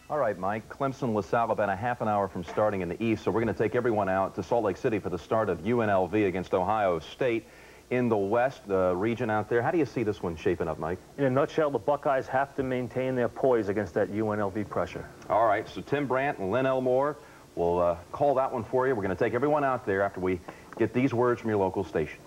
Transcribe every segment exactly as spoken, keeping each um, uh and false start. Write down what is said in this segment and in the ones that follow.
All right, Mike. Clemson, LaSalle about a half an hour from starting in the east, so we're going to take everyone out to Salt Lake City for the start of U N L V against Ohio State in the west, the region out there. How do you see this one shaping up, Mike? In a nutshell, the Buckeyes have to maintain their poise against that U N L V pressure. All right, so Tim Brandt and Lynn Elmore will uh, call that one for you. We're going to take everyone out there after we get these words from your local station.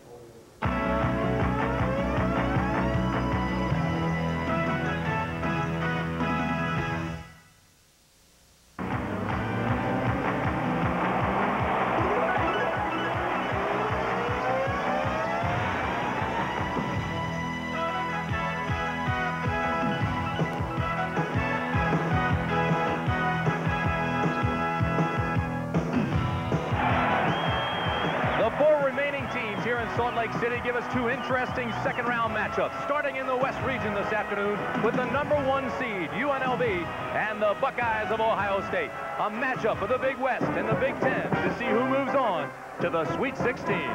Here in Salt Lake City give us two interesting second round matchups starting in the West region this afternoon with the number one seed U N L V and the Buckeyes of Ohio State. A matchup of the Big West and the Big Ten to see who moves on to the Sweet sixteen.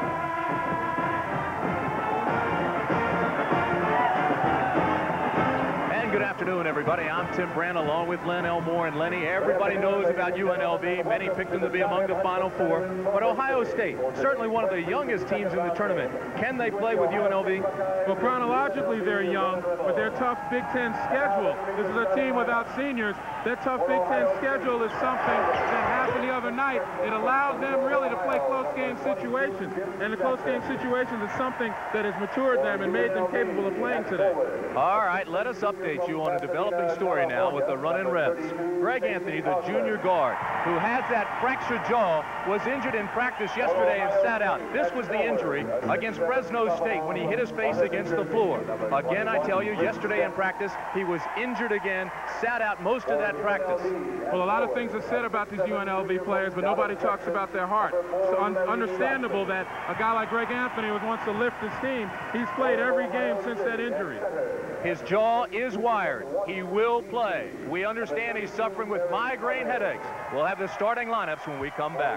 Good afternoon, everybody. I'm Tim Brandt along with Lynn Elmore and Lenny. Everybody knows about U N L V. Many picked them to be among the Final Four. But Ohio State, certainly one of the youngest teams in the tournament. Can they play with U N L V? Well, chronologically, they're young, but their tough Big Ten schedule. This is a team without seniors. Their tough Big Ten schedule is something that happened the other night. It allowed them really to play close game situations. And the close game situations is something that has matured them and made them capable of playing today. All right, let us update you on a developing story now with the Runnin Rebs. Greg Anthony, the junior guard, who has that fractured jaw, was injured in practice yesterday and sat out. This was the injury against Fresno State when he hit his face against the floor. Again, I tell you, yesterday in practice, he was injured again, sat out most of that practice. Well, a lot of things are said about these U N L V players, but nobody talks about their heart. So un understandable that a guy like Greg Anthony wants to lift his team. He's played every game since that injury. His jaw is wired. He will play. We understand he's suffering with migraine headaches. We'll have the starting lineups when we come back.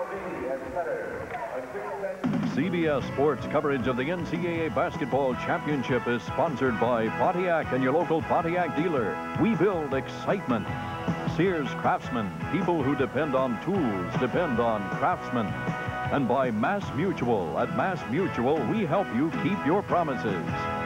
C B S Sports coverage of the N C double A Basketball Championship is sponsored by Pontiac and your local Pontiac dealer. We build excitement. Sears Craftsman, people who depend on tools depend on craftsmen. And by Mass Mutual. At Mass Mutual, we help you keep your promises.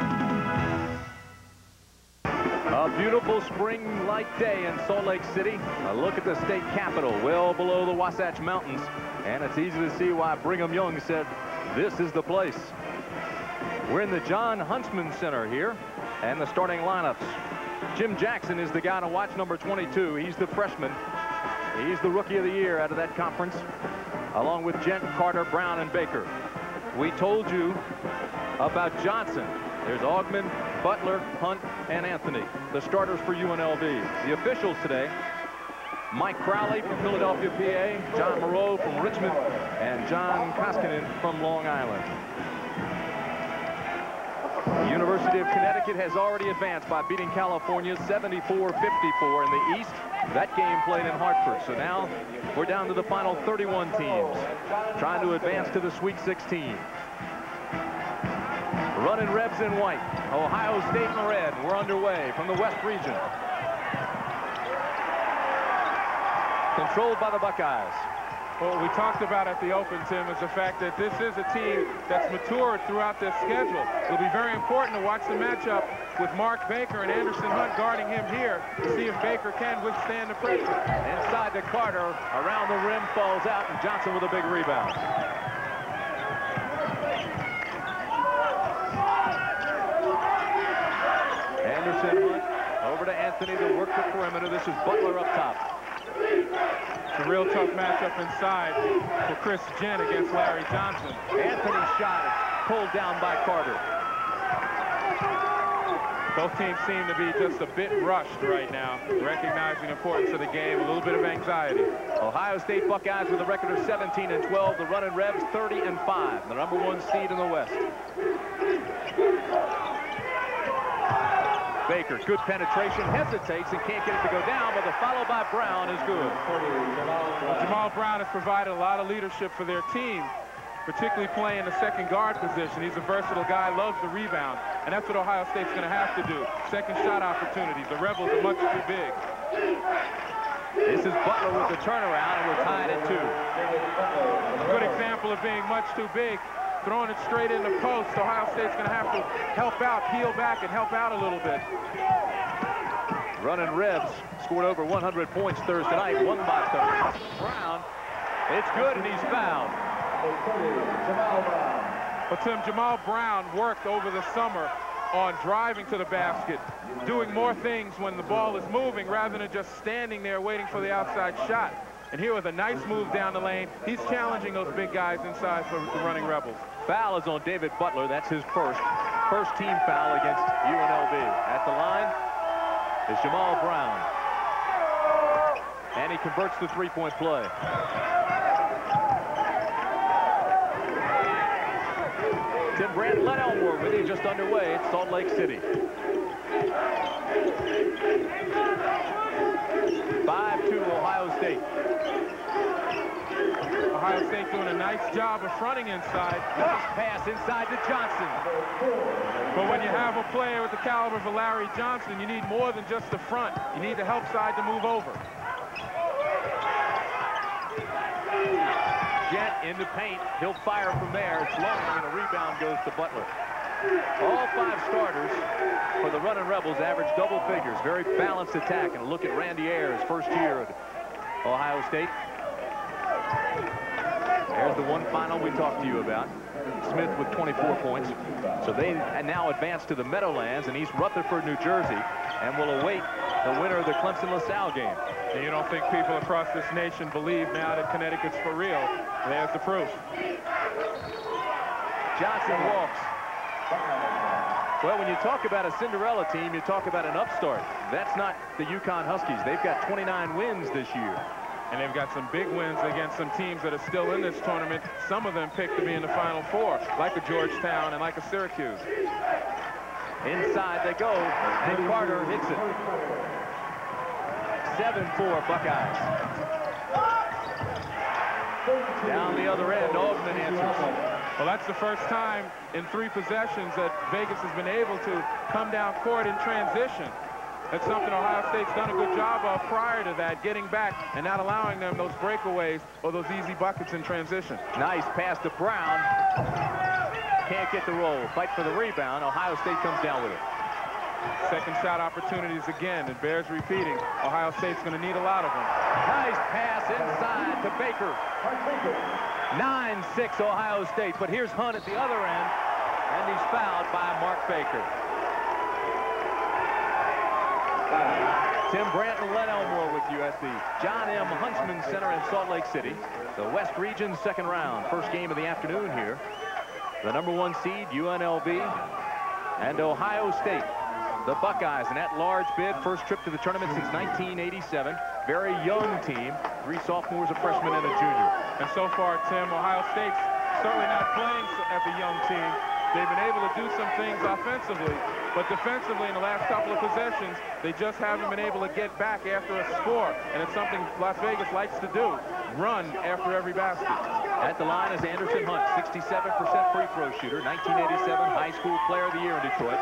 A beautiful spring-like day in Salt Lake City. A look at the state capitol, well below the Wasatch Mountains. And it's easy to see why Brigham Young said, this is the place. We're in the John Huntsman Center here, and the starting lineups. Jim Jackson is the guy to watch, number twenty-two. He's the freshman. He's the rookie of the year out of that conference, along with Gent, Carter, Brown, and Baker. We told you about Johnson. There's Augman, Butler, Hunt, and Anthony, the starters for U N L V. The officials today, Mike Crowley from Philadelphia, P A, John Moreau from Richmond, and John Koskinen from Long Island. The University of Connecticut has already advanced by beating California seventy-four fifty-four in the East. That game played in Hartford. So now we're down to the final thirty-one teams trying to advance to the Sweet sixteen. Runnin Rebs in white, Ohio State in red. We're underway from the West region. Controlled by the Buckeyes. What we talked about at the Open, Tim, is the fact that this is a team that's matured throughout their schedule. It'll be very important to watch the matchup with Mark Baker and Anderson Hunt guarding him here to see if Baker can withstand the pressure. Inside to Carter, around the rim, falls out, and Johnson with a big rebound. Anderson Hunt over to Anthony to work the perimeter. This is Butler up top. It's a real tough matchup inside for Chris Gent against Larry Johnson. Anthony's shot is pulled down by Carter. Both teams seem to be just a bit rushed right now, recognizing the importance of the game, a little bit of anxiety. Ohio State Buckeyes with a record of seventeen and twelve. The Runnin Rebs thirty and five, the number one seed in the West. Baker, good penetration, hesitates and can't get it to go down, but the follow by Brown is good. Well, Jamal Brown has provided a lot of leadership for their team. particularly playing the second guard position. He's a versatile guy, loves the rebound, and that's what Ohio State's going to have to do. Second shot opportunities. The Rebels are much too big. This is Butler with the turnaround, and we're tied at two. A good example of being much too big. Throwing it straight in the post. Ohio State's going to have to help out, peel back, and help out a little bit. Runnin Rebs scored over one hundred points Thursday night, won by thirty. Brown, it's good, and he's fouled. But Tim, Jamal Brown worked over the summer on driving to the basket, doing more things when the ball is moving rather than just standing there waiting for the outside shot. And here with a nice move down the lane, he's challenging those big guys inside for the Running Rebels. Foul is on David Butler. That's his first. First team foul against U N L V. At the line is Jamal Brown. And he converts the three-point play. Tim Brandt, Len Elmore with you just underway at Salt Lake City. five two Ohio State. Ohio State doing a nice job of fronting inside. Nice pass inside to Johnson. But when you have a player with the caliber of Larry Johnson, you need more than just the front. You need the help side to move over. Jet in the paint. He'll fire from there. It's long, and a rebound goes to Butler. All five starters for the Runnin' Rebels average double figures. Very balanced attack. And a look at Randy Ayers, first year at Ohio State. There's the one final we talked to you about. Smith with twenty-four points. So they now advance to the Meadowlands in East Rutherford, New Jersey, and will await the winner of the Clemson-LaSalle game. And you don't think people across this nation believe now that Connecticut's for real? There's the proof. Johnson walks. Well, when you talk about a Cinderella team, you talk about an upstart. That's not the UConn Huskies. They've got twenty-nine wins this year. And they've got some big wins against some teams that are still in this tournament. Some of them picked to be in the Final Four, like a Georgetown and like a Syracuse. Inside they go, and Carter hits it. seven four Buckeyes. Down the other end, Ogden answers. Well, that's the first time in three possessions that Vegas has been able to come down court in transition. That's something Ohio State's done a good job of prior to that, getting back and not allowing them those breakaways or those easy buckets in transition. Nice pass to Brown. Can't get the roll. Fight for the rebound. Ohio State comes down with it. Second shot opportunities again. It bears repeating. Ohio State's going to need a lot of them. Nice pass inside to Baker. nine six Ohio State. But here's Hunt at the other end, and he's fouled by Mark Baker. Tim Brandt and Len Elmore with you at the John M. Huntsman Center in Salt Lake City. The West Region second round. First game of the afternoon here. The number one seed, U N L V, and Ohio State. The Buckeyes, an at-large bid, first trip to the tournament since nineteen eighty-seven. Very young team, three sophomores, a freshman, and a junior. And so far, Tim, Ohio State's certainly not playing as a young team. They've been able to do some things offensively, but defensively in the last couple of possessions, they just haven't been able to get back after a score. And it's something Las Vegas likes to do, run after every basket. At the line is Anderson Hunt, sixty-seven percent free throw shooter, nineteen eighty-seven High School Player of the Year in Detroit.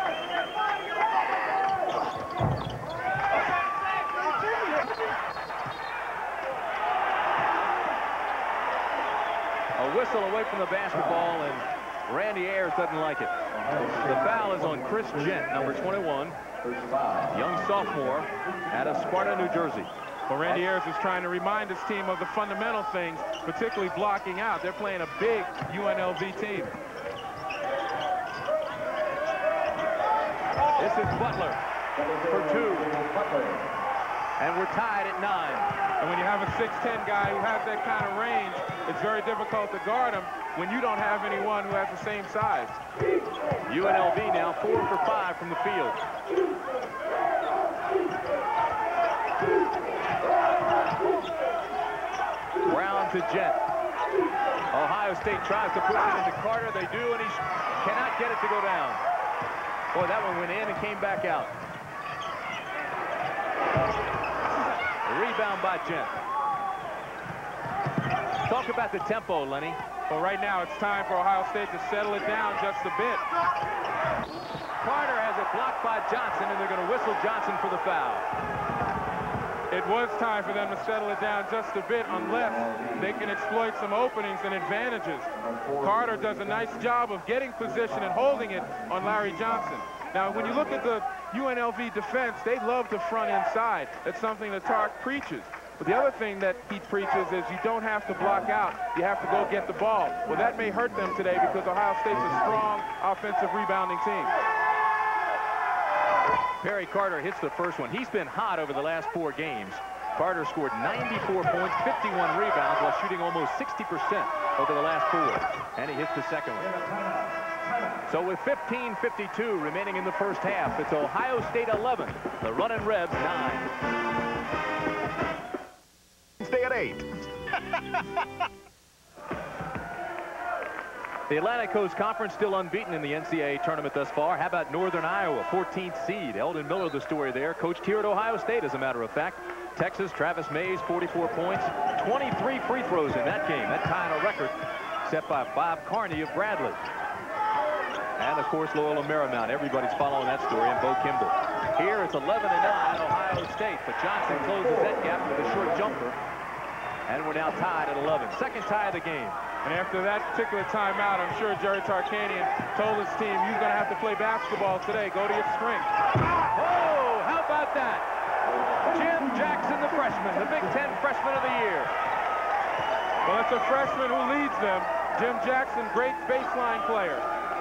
A whistle away from the basketball, and Randy Ayers doesn't like it. The foul is on Chris Gent, number twenty-one, young sophomore out of Sparta, New Jersey. Well, Randy Ayers is trying to remind his team of the fundamental things, particularly blocking out. They're playing a big U N L V team. This is Butler for two. And we're tied at nine. And when you have a six ten guy who has that kind of range, it's very difficult to guard him when you don't have anyone who has the same size. U N L V now four for five from the field. Brown to Jet. Ohio State tries to push it into Carter. They do, and he cannot get it to go down. Boy, that one went in and came back out. The rebound by Jet. Talk about the tempo, Lenny. Well, right now it's time for Ohio State to settle it down just a bit. Carter has it blocked by Johnson, and they're going to whistle Johnson for the foul. It was time for them to settle it down just a bit unless they can exploit some openings and advantages. Carter does a nice job of getting position and holding it on Larry Johnson. Now, when you look at the U N L V defense, they love to front inside. That's something that Tark preaches. But the other thing that he preaches is you don't have to block out. You have to go get the ball. Well, that may hurt them today because Ohio State's a strong offensive rebounding team. Perry Carter hits the first one. He's been hot over the last four games. Carter scored ninety-four points, fifty-one rebounds, while shooting almost sixty percent over the last four. And he hits the second one. So with fifteen fifty-two remaining in the first half, it's Ohio State eleven, the Runnin' Rebs nine. Stay at eight. The Atlantic Coast Conference still unbeaten in the N C double A tournament thus far. How about Northern Iowa, fourteenth seed? Eldon Miller, the story there. Coached here at Ohio State, as a matter of fact. Texas, Travis Mays, forty-four points. twenty-three free throws in that game. That tying a record set by Bob Carney of Bradley. And, of course, Loyola Marymount. Everybody's following that story, and Bo Kimball. Here, it's eleven to nine, Ohio State. But Johnson closes that gap with a short jumper. And we're now tied at eleven. Second tie of the game. And after that particular timeout, I'm sure Jerry Tarkanian told his team, you're going to have to play basketball today. Go to your strength. Oh, how about that? Jim Jackson, the freshman, the Big Ten freshman of the year. Well, it's a freshman who leads them. Jim Jackson, great baseline player.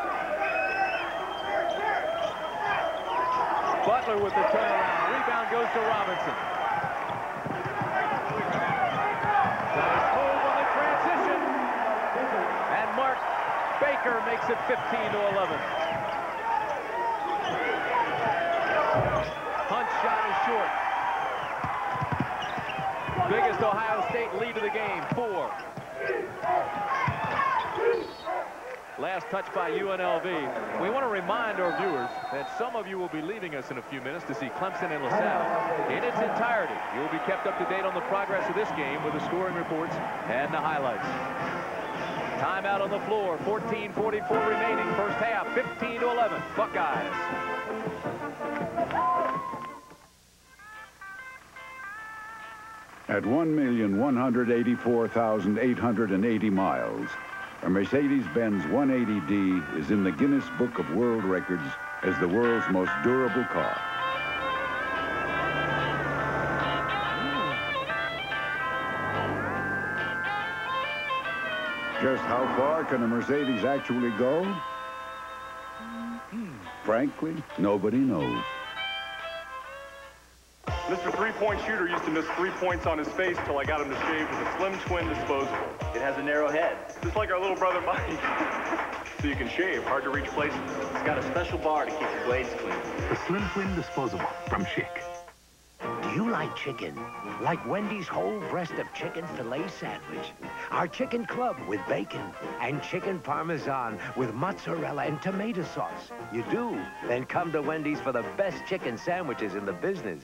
Butler with the turnaround. Rebound goes to Robinson. Nice move on the transition. And Mark Baker makes it fifteen to eleven. Hunt's shot is short. Biggest Ohio State lead of the game, four. Last touch by U N L V. We want to remind our viewers that some of you will be leaving us in a few minutes to see Clemson and LaSalle in its entirety. You will be kept up to date on the progress of this game with the scoring reports and the highlights. Timeout on the floor, fourteen forty-four remaining, first half, fifteen to eleven, Buckeyes. At one million one hundred eighty-four thousand eight hundred eighty miles, a Mercedes-Benz one eighty D is in the Guinness Book of World Records as the world's most durable car. Just how far can a Mercedes actually go? Frankly, nobody knows. Mister Three-Point Shooter used to miss three points on his face till I got him to shave with a Slim Twin disposable. It has a narrow head, just like our little brother Mike. So you can shave hard to reach places. It's got a special bar to keep the blades clean. The Slim Twin disposable from Schick. Do you like chicken? Like Wendy's whole breast of chicken filet sandwich. Our chicken club with bacon and chicken parmesan with mozzarella and tomato sauce. You do? Then come to Wendy's for the best chicken sandwiches in the business.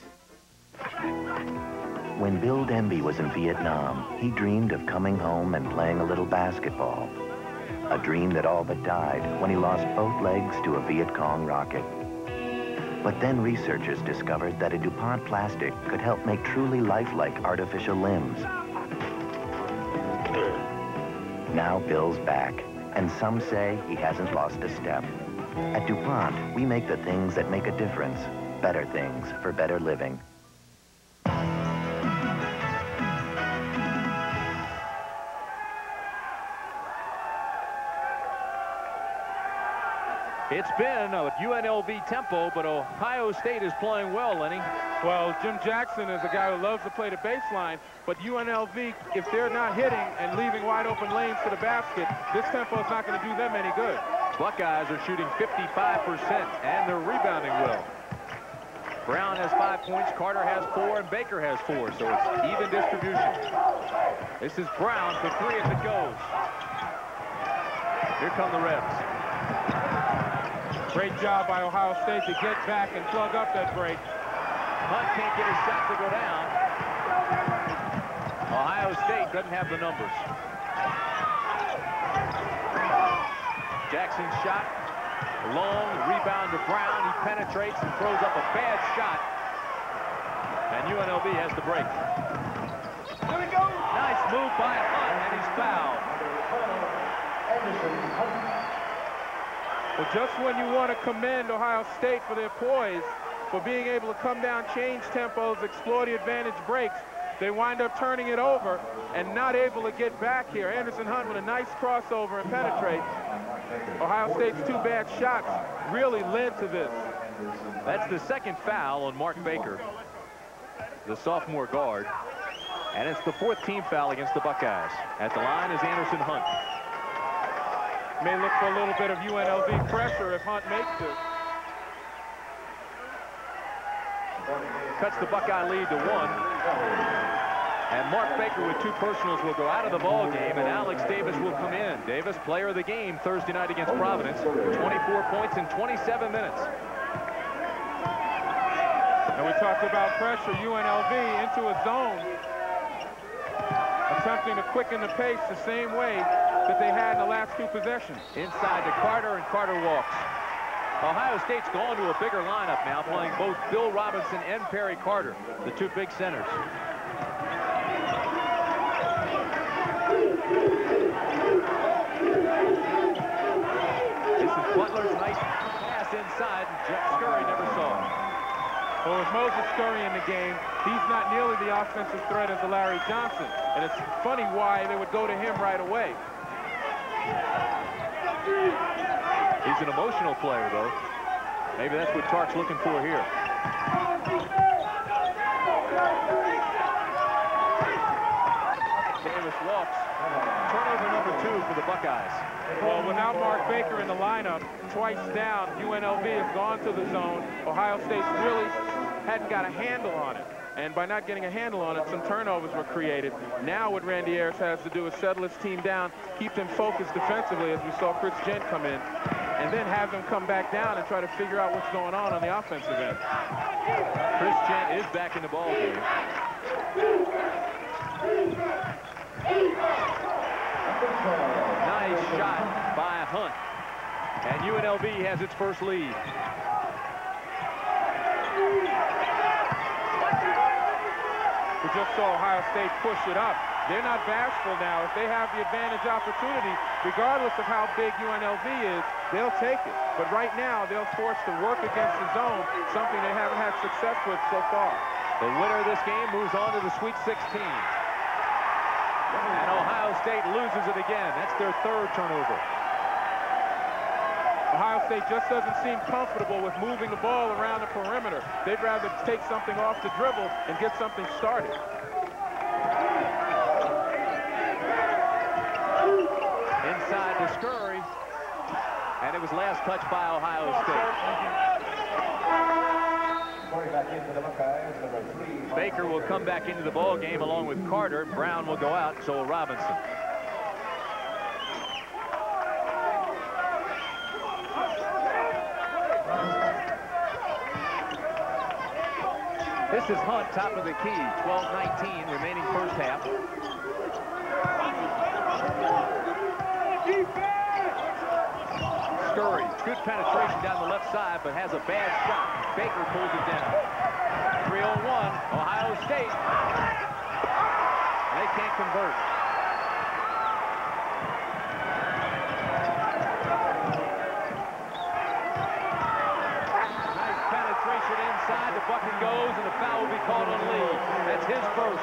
When Bill Denby was in Vietnam, he dreamed of coming home and playing a little basketball. A dream that all but died when he lost both legs to a Viet Cong rocket. But then researchers discovered that a DuPont plastic could help make truly lifelike artificial limbs. Now Bill's back, and some say he hasn't lost a step. At DuPont, we make the things that make a difference. Better things for better living. It's been a U N L V tempo, but Ohio State is playing well, Lenny. Well, Jim Jackson is a guy who loves to play the baseline, but U N L V, if they're not hitting and leaving wide open lanes to the basket, this tempo is not going to do them any good. Buckeyes are shooting fifty-five percent, and they're rebounding well. Brown has five points, Carter has four, and Baker has four, so it's even distribution. This is Brown for three as it goes. Here come the Rebs. Great job by Ohio State to get back and plug up that break. Hunt can't get his shot to go down. Ohio State doesn't have the numbers. Jackson's shot. Long rebound to Brown. He penetrates and throws up a bad shot. And U N L V has the break. There we go. Nice move by Hunt, and he's fouled. Well, just when you want to commend Ohio State for their poise, for being able to come down, change tempos, explore the advantage breaks, they wind up turning it over and not able to get back here. Anderson Hunt with a nice crossover and penetrates. Ohio State's two bad shots really led to this. That's the second foul on Mark Baker, the sophomore guard. And it's the fourth team foul against the Buckeyes. At the line is Anderson Hunt. May look for a little bit of U N L V pressure if Hunt makes this. Cuts the Buckeye lead to one. And Mark Baker with two personals will go out of the ball game, and Alex Davis will come in. Davis, player of the game Thursday night against Providence, twenty-four points in twenty-seven minutes. And we talked about pressure. U N L V into a zone, attempting to quicken the pace the same way that they had in the last two possessions. Inside to Carter, and Carter walks. Ohio State's gone to a bigger lineup now, playing both Bill Robinson and Perry Carter, the two big centers. This is Butler's nice pass inside, and Jeff Scurry never saw it. Well, with Moses Scurry in the game, he's not nearly the offensive threat as a Larry Johnson. And it's funny why they would go to him right away. He's an emotional player, though. Maybe that's what Tark's looking for here. Davis walks. Turnover number two for the Buckeyes. Well, without Mark Baker in the lineup, twice down, U N L V has gone to the zone. Ohio State really hadn't got a handle on it. And by not getting a handle on it, some turnovers were created. Now what Randy Ayers has to do is settle his team down, keep them focused defensively, as we saw Chris Gent come in, and then have them come back down and try to figure out what's going on on the offensive end. Chris Gent is back in the ball game. Nice shot by Hunt. And U N L V has its first lead. We just saw Ohio State push it up. They're not bashful now. If they have the advantage opportunity, regardless of how big U N L V is, they'll take it. But right now, they're forced to work against the zone, something they haven't had success with so far. The winner of this game moves on to the Sweet sixteen. And Ohio State loses it again. That's their third turnover. Ohio State just doesn't seem comfortable with moving the ball around the perimeter. They'd rather take something off the dribble and get something started. Inside to Scurry. And it was last touch by Ohio State. Baker will come back into the ball game along with Carter. Brown will go out, so will Robinson. This is Hunt, top of the key, twelve nineteen, remaining first half. Scurry, good penetration down the left side, but has a bad shot. Baker pulls it down. three oh one, Ohio State. They can't convert. Nice penetration inside. The bucket goes, and the foul will be called on Lee. That's his first.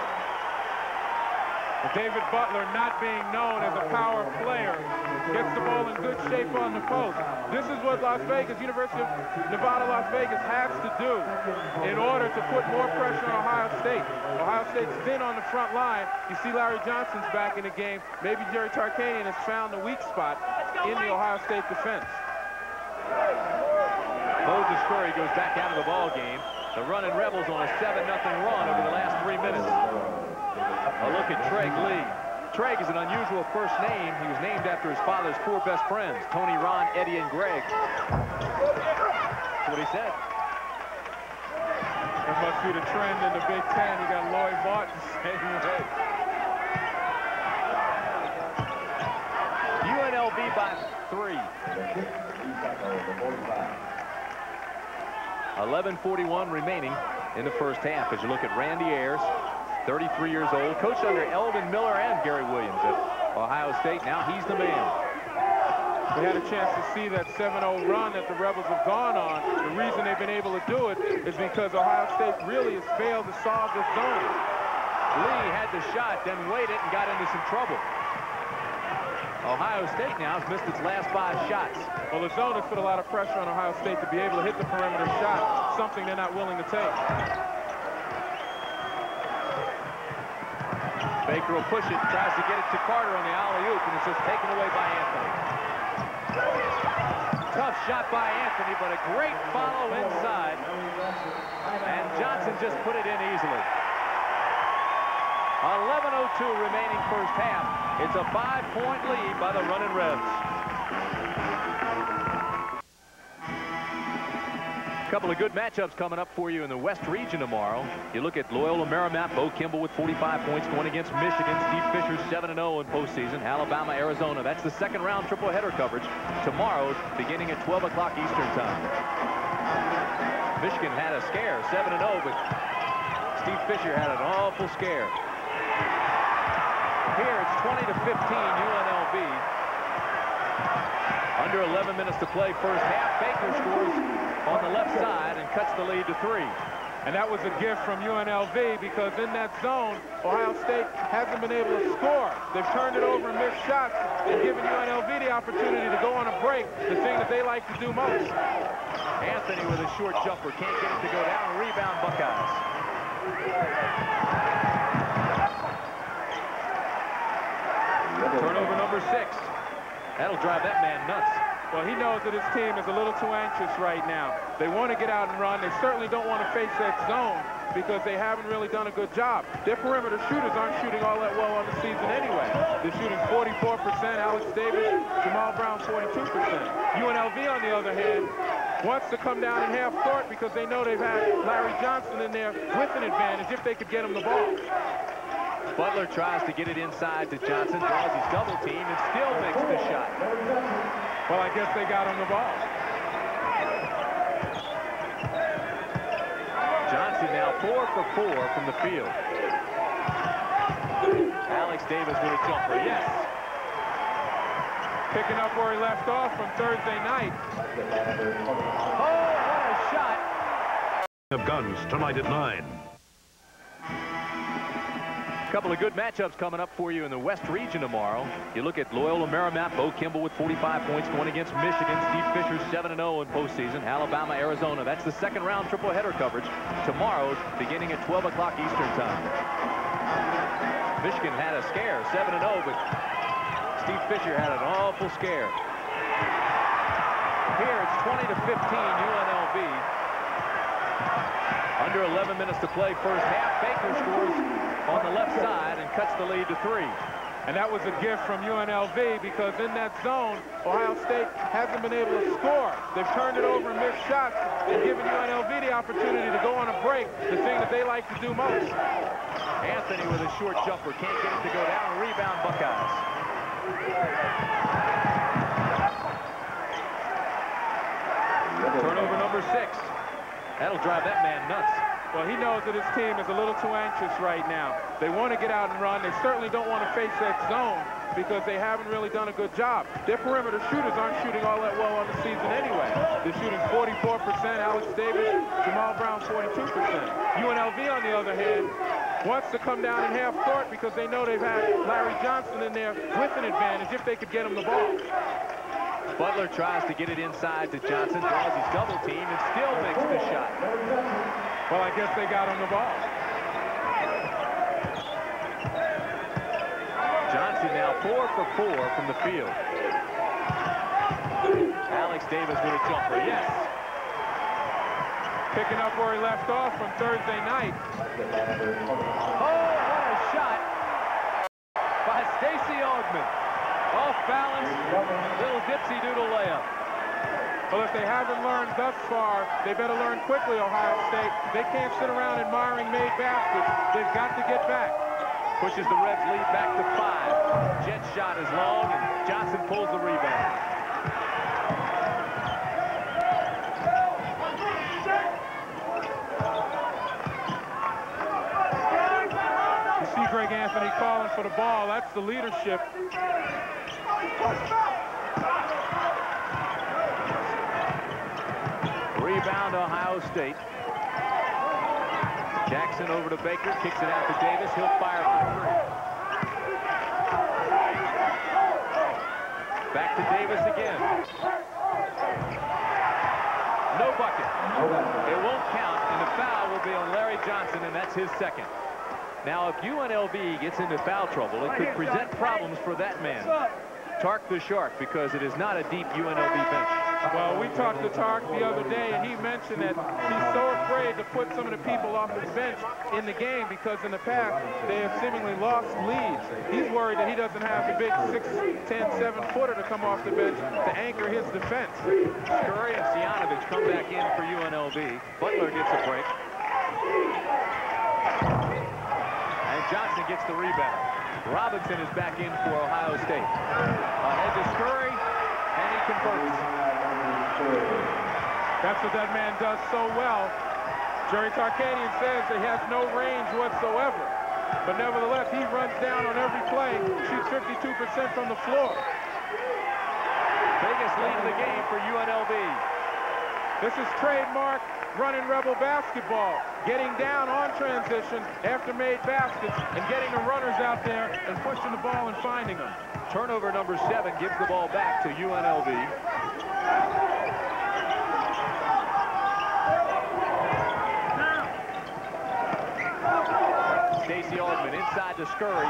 David Butler, not being known as a power player, gets the ball in good shape on the post. This is what Las Vegas, University of Nevada, Las Vegas has to do in order to put more pressure on Ohio State. Ohio State's thin on the front line. You see Larry Johnson's back in the game. Maybe Jerry Tarkanian has found the weak spot in the Ohio State defense. Moses Scurry goes back out of the ball game. The Runnin Rebels on a seven nothing run over the last three minutes. A look at Treg Lee. Treg is an unusual first name. He was named after his father's four best friends, Tony, Ron, Eddie, and Greg. That's what he said. That must be the trend in the Big Ten. You got Lloyd Martin saying that. U N L V by three. eleven forty-one remaining in the first half as you look at Randy Ayers, thirty-three years old, coached under Eldon Miller and Gary Williams at Ohio State. Now he's the man. We had a chance to see that seven oh run that the Rebels have gone on. The reason they've been able to do it is because Ohio State really has failed to solve the zone. Lee had the shot, then waited and got into some trouble. Ohio State now has missed its last five shots. Well, the zone has put a lot of pressure on Ohio State to be able to hit the perimeter shot, something they're not willing to take. Baker will push it, tries to get it to Carter on the alley-oop, and it's just taken away by Anthony. Tough shot by Anthony, but a great follow inside. And Johnson just put it in easily. eleven oh two remaining first half. It's a five-point lead by the Runnin' Rebs. A couple of good matchups coming up for you in the West Region tomorrow. You look at Loyola Marymount, Bo Kimball with forty-five points going against Michigan. Steve Fisher seven and oh in postseason. Alabama, Arizona. That's the second round triple header coverage tomorrow beginning at twelve o'clock Eastern time. Michigan had a scare, seven and oh, but Steve Fisher had an awful scare. Here it's twenty to fifteen U N L V. Under eleven minutes to play first half. Baker scores on the left side and cuts the lead to three. And that was a gift from U N L V because in that zone, Ohio State hasn't been able to score. They've turned it over and missed shots and given U N L V the opportunity to go on a break, the thing that they like to do most. Anthony with a short jumper. Can't get it to go down. Rebound Buckeyes. Turnover number six. That'll drive that man nuts. Well, he knows that his team is a little too anxious right now. They want to get out and run. They certainly don't want to face that zone because they haven't really done a good job. Their perimeter shooters aren't shooting all that well on the season anyway. They're shooting forty-four percent. Alex Davis, Jamal Brown, forty-two percent. U N L V, on the other hand, wants to come down in half court because they know they've had Larry Johnson in there with an advantage if they could get him the ball. Butler tries to get it inside to Johnson, draws his double team, and still makes the shot. Well, I guess they got him the ball. Johnson now four for four from the field. Alex Davis with a jumper, yes. Picking up where he left off from Thursday night. Oh, what a shot. Of guns tonight at nine. A couple of good matchups coming up for you in the West Region tomorrow. You look at Loyola Marymount, Bo Kimball with forty-five points going against Michigan. Steve Fisher seven and oh in postseason. Alabama, Arizona. That's the second round triple header coverage tomorrow beginning at twelve o'clock Eastern time. Michigan had a scare, seven and oh, but Steve Fisher had an awful scare. Here it's twenty to fifteen U N L V. Under eleven minutes to play first half. Baker scores on the left side and cuts the lead to three. And that was a gift from U N L V because in that zone, Ohio State hasn't been able to score. They've turned it over and missed shots and given U N L V the opportunity to go on a break, the thing that they like to do most. Anthony with a short jumper. Can't get it to go down. Rebound Buckeyes. Turnover number six. That'll drive that man nuts. Well, he knows that his team is a little too anxious right now. They want to get out and run. They certainly don't want to face that zone because they haven't really done a good job. Their perimeter shooters aren't shooting all that well on the season anyway. They're shooting forty-four percent. Alex Davis, Jamal Brown, forty-two percent. U N L V, on the other hand, wants to come down in half court because they know they've had Larry Johnson in there with an advantage if they could get him the ball. Butler tries to get it inside to Johnson, draws his double team, and still makes the shot. Well, I guess they got him the ball. Johnson now four for four from the field. Alex Davis with a jumper, yes. Picking up where he left off from Thursday night. Oh, what a shot by Stacey Ogman. Off balance, little dipsy-doodle layup. Well, if they haven't learned thus far, they better learn quickly, Ohio State. They can't sit around admiring made baskets. They've got to get back. Pushes the Reds lead back to five. Jet shot is long, and Johnson pulls the rebound. Greg Anthony calling for the ball. That's the leadership. Rebound, Ohio State. Jackson over to Baker, kicks it out to Davis. He'll fire for three. Back to Davis again. No bucket. It won't count, and the foul will be on Larry Johnson, and that's his second. Now, if U N L V gets into foul trouble, it could present problems for that man, Tark the Shark, because it is not a deep U N L V bench. Well, we talked to Tark the other day, and he mentioned that he's so afraid to put some of the people off the bench in the game because in the past they have seemingly lost leads. He's worried that he doesn't have the big six, ten, seven footer to come off the bench to anchor his defense. Scurry and Cianovich come back in for U N L V. Butler gets a break. And Johnson gets the rebound. Robinson is back in for Ohio State. Ahead to Scurry, and he converts. That's what that man does so well. Jerry Tarkanian says that he has no range whatsoever. But nevertheless, he runs down on every play, shoots fifty-two percent from the floor. Biggest lead of the game for U N L V. This is trademark Runnin Rebel basketball. Getting down on transition after made baskets and getting the runners out there and pushing the ball and finding them. Turnover number seven gives the ball back to U N L V. Stacey Altman inside to Scurry.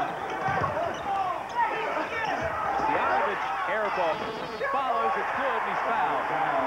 Cianovich air ball follows. It's good, and he's fouled.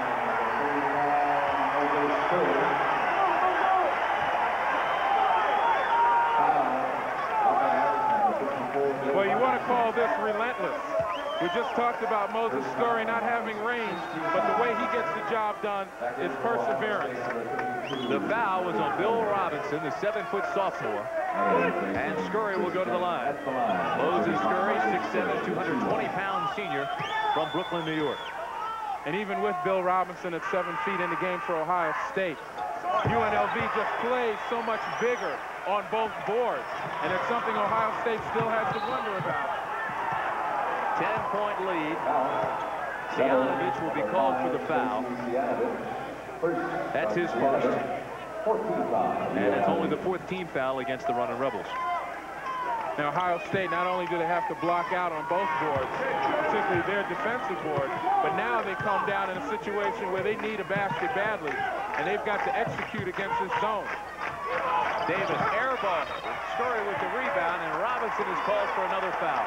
Well, you want to call this relentless. We just talked about Moses Scurry not having range, but the way he gets the job done is perseverance. The foul was on Bill Robinson, the seven-foot sophomore, and Scurry will go to the line. Moses Scurry, six seven, two hundred twenty pound senior from Brooklyn, New York. And even with Bill Robinson at seven feet in the game for Ohio State, U N L V just plays so much bigger on both boards, and it's something Ohio State still has to wonder about. ten-point lead. Cianovich will be called for the foul. That's his first. And it's only the fourth team foul against the Runnin' Rebels. Now, Ohio State, not only do they have to block out on both boards, particularly their defensive board, but now they come down in a situation where they need a basket badly, and they've got to execute against this zone. Davis air ball. Scurry with the rebound, and Robinson is called for another foul.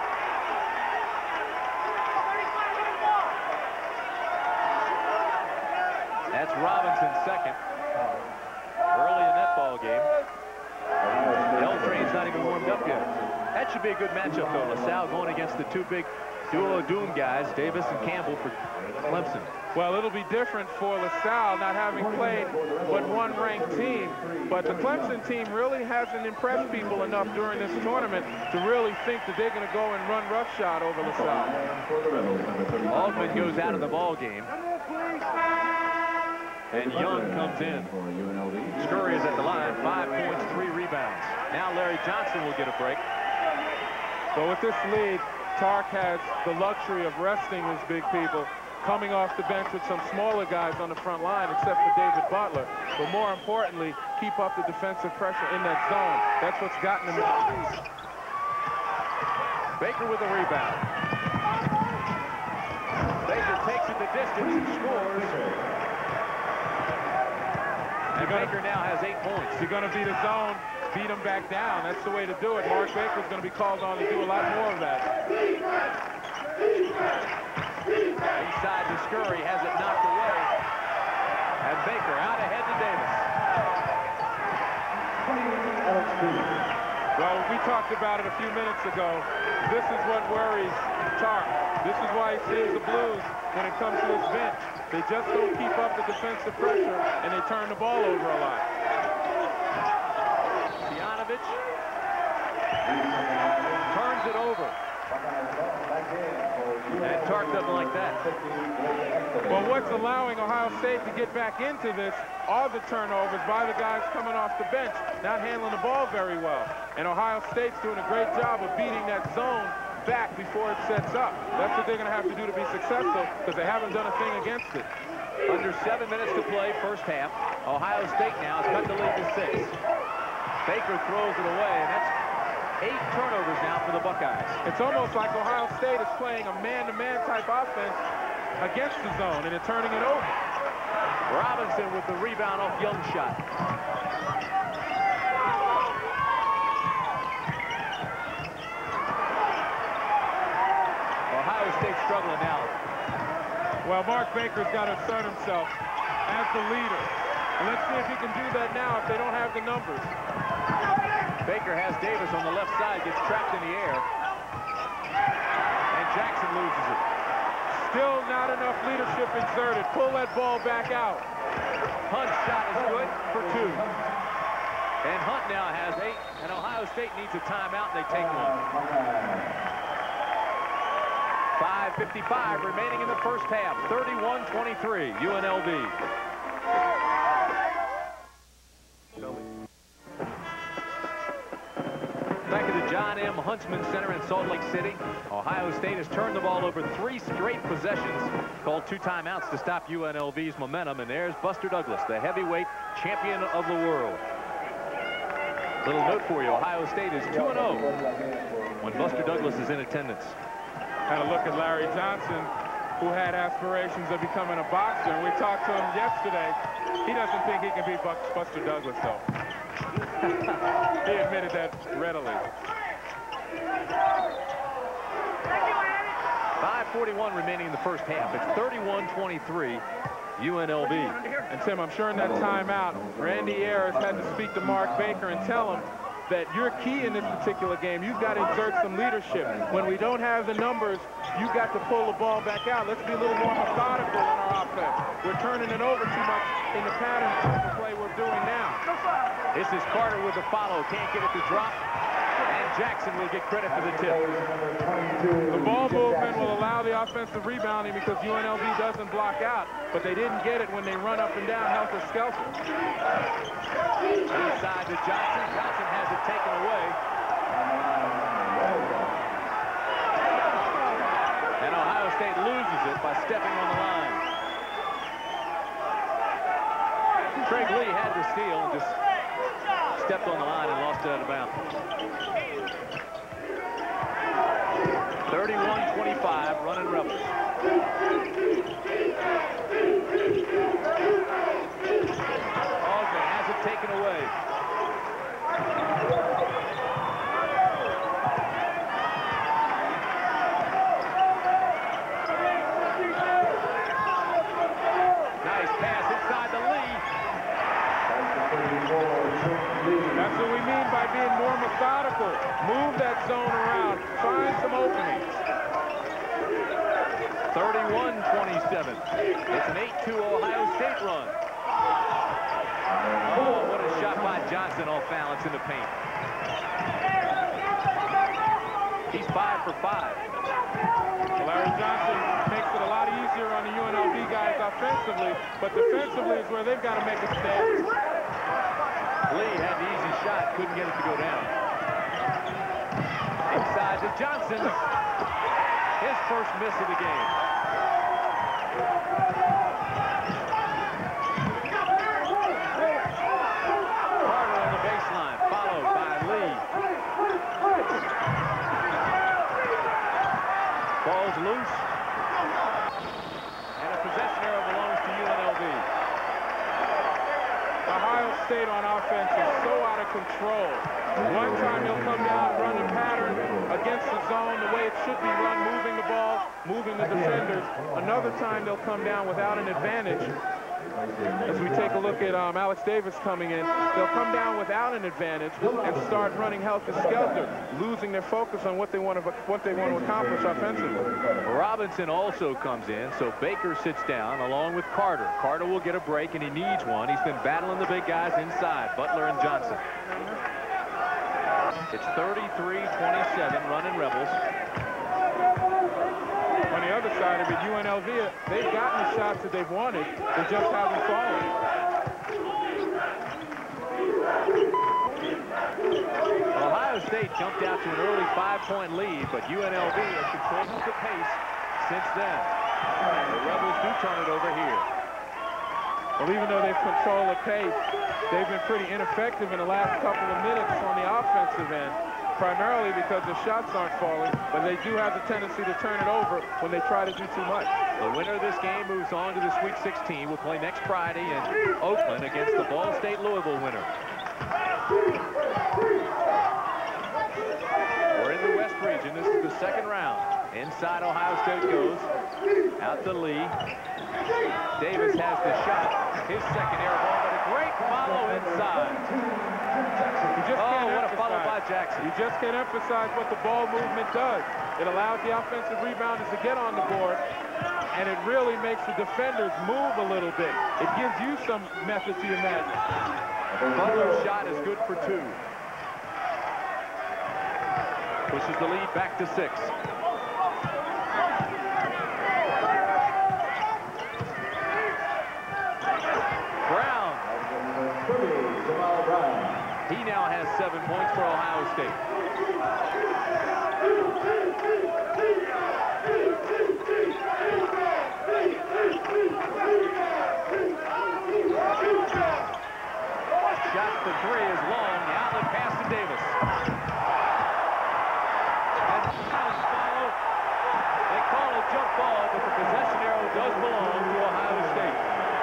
That's Robinson's second. Early in that ball game. L-Train's not even warmed up yet. That should be a good matchup, though. LaSalle going against the two big duo Doom guys, Davis and Campbell for Clemson. Well, it'll be different for LaSalle not having played but one ranked team. But the Clemson team really hasn't impressed people enough during this tournament to really think that they're going to go and run roughshod over LaSalle. Altman goes out of the ball game. And Young comes in. Scurry is at the line, five points, three rebounds. Now Larry Johnson will get a break. But with this lead, Tark has the luxury of resting his big people, coming off the bench with some smaller guys on the front line, except for David Butler. But more importantly, keep up the defensive pressure in that zone. That's what's gotten him in the lead. Baker with a rebound. Baker takes it the distance and scores. And Baker now has eight points. You're going to beat a zone, beat him back down. That's the way to do it. Mark Baker's going to be called on to do a lot more of that. Inside to Scurry, has it knocked away. And Baker out ahead to Davis. Well, we talked about it a few minutes ago. This is what worries Tark. This is why he sees the blues when it comes to this bench. They just don't keep up the defensive pressure, and they turn the ball over a lot. Cianovich turns it over. And Tark doesn't like that. Well, what's allowing Ohio State to get back into this are the turnovers by the guys coming off the bench, not handling the ball very well. And Ohio State's doing a great job of beating that zone back before it sets up. That's what they're going to have to do to be successful, because they haven't done a thing against it. Under seven minutes to play, first half. Ohio State now has cut the lead to six. Baker throws it away, and that's eight turnovers now for the Buckeyes. It's almost like Ohio State is playing a man-to-man type offense against the zone, and it's turning it over. Robinson with the rebound off Young's shot. Ohio State struggling now. Well, Mark Baker's got to assert himself as the leader. And let's see if he can do that now if they don't have the numbers. Baker has Davis on the left side, gets trapped in the air. And Jackson loses it. Still not enough leadership exerted. Pull that ball back out. Hunt's shot is good for two. And Hunt now has eight, and Ohio State needs a timeout, and they take one. five fifty-five remaining in the first half. thirty-one twenty-three, U N L V. Back at the John M. Huntsman Center in Salt Lake City, Ohio State has turned the ball over three straight possessions, called two timeouts to stop U N L V's momentum, and there's Buster Douglas, the heavyweight champion of the world. Little note for you, Ohio State is two and oh when Buster Douglas is in attendance. Had a look at Larry Johnson, who had aspirations of becoming a boxer, and we talked to him yesterday. He doesn't think he can beat Buster Douglas, though. He admitted that readily. five forty-one remaining in the first half. It's thirty-one twenty-three, U N L V. And Tim, I'm sure in that timeout, Randy Ayers had to speak to Mark Baker and tell him that you're key in this particular game. You've got to exert some leadership. When we don't have the numbers, you've got to pull the ball back out. Let's be a little more methodical in our offense. We're turning it over too much in the pattern of play we're doing now. This is Carter with the follow. Can't get it to drop. And Jackson will get credit for the tip. The ball movement will allow the offensive rebounding because U N L V doesn't block out, but they didn't get it when they run up and down helter-skelter. Inside to Johnson. Johnson has it taken away. And Ohio State loses it by stepping on the line. Craig Lee had the steal and just stepped on the line and lost it out of bounds. thirty-one twenty-five, Runnin Rebels. Osman has it taken away. Nice pass inside the lead. That's what we mean by being more methodical. Move that zone around. Find some openings. thirty-one twenty-seven. It's an eight two Ohio State run. Oh, what a shot by Johnson off balance in the paint. He's five for five. Larry Johnson makes it a lot easier on the U N L V guys offensively, but defensively is where they've got to make a stand. Lee had the easy shot, couldn't get it to go down. Inside to Johnson. His first miss of the game. Carter on the baseline, followed by Lee. Ball's loose. And a possession arrow belongs to U N L V. Ohio State on offense is so out of control. One time they'll come down, run a pattern against the zone the way it should be run, moving the ball, moving the defenders. Another time they'll come down without an advantage. As we take a look at um, Alex Davis coming in, they'll come down without an advantage and start running helter-skelter, losing their focus on what they want to what they want to accomplish offensively. Robinson also comes in, so Baker sits down along with Carter. Carter will get a break, and he needs one. He's been battling the big guys inside, Butler and Johnson. It's thirty-three twenty-seven, Runnin Rebels. On the other side of it, U N L V, they've gotten the shots that they've wanted. They just haven't fallen. Ohio State jumped out to an early five-point lead, but U N L V has controlled the pace since then. The Rebels do turn it over here. Well, even though they've controlled the pace, they've been pretty ineffective in the last couple of minutes on the offensive end, primarily because the shots aren't falling, but they do have the tendency to turn it over when they try to do too much. The winner of this game moves on to the Sweet sixteen. We'll play next Friday in Oakland against the Ball State Louisville winner. We're in the West region. This is the second round. Inside Ohio State goes. Out to Lee. Davis has the shot. His second air ball, but a great follow inside. You just oh, can't what a emphasize. follow by Jackson. You just can't emphasize what the ball movement does. It allows the offensive rebounders to get on the board, and it really makes the defenders move a little bit. It gives you some method to your madness. Butler's shot is good for two. Pushes the lead back to six. Brown. He now has seven points for Ohio State. Shot for three is long. The outlet pass to Davis. And follow. They call a jump ball, but the possession arrow does belong to Ohio State.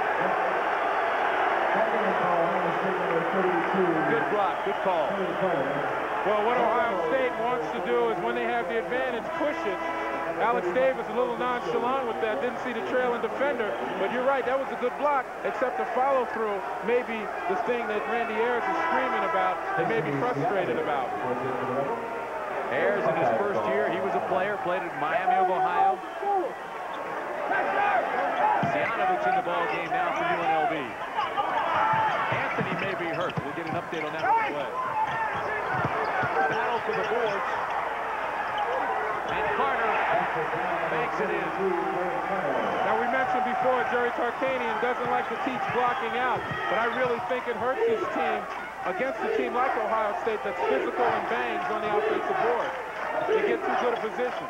Good block, good call. Well, what Ohio State wants to do is when they have the advantage, push it. Alex Davis a little nonchalant with that, didn't see the trailing defender, but you're right, that was a good block, except the follow-through may be the thing that Randy Ayers is screaming about and may be frustrated about. Ayers in his first year, he was a player, played at Miami of Ohio. Sianovich in the ball game now for U N L V. Anthony may be hurt. We'll get an update on that on the way. Battle for the boards. And Carter makes it in. Now, we mentioned before, Jerry Tarkanian doesn't like to teach blocking out, but I really think it hurts his team against a team like Ohio State that's physical and bangs on the offensive board. They get too good a position.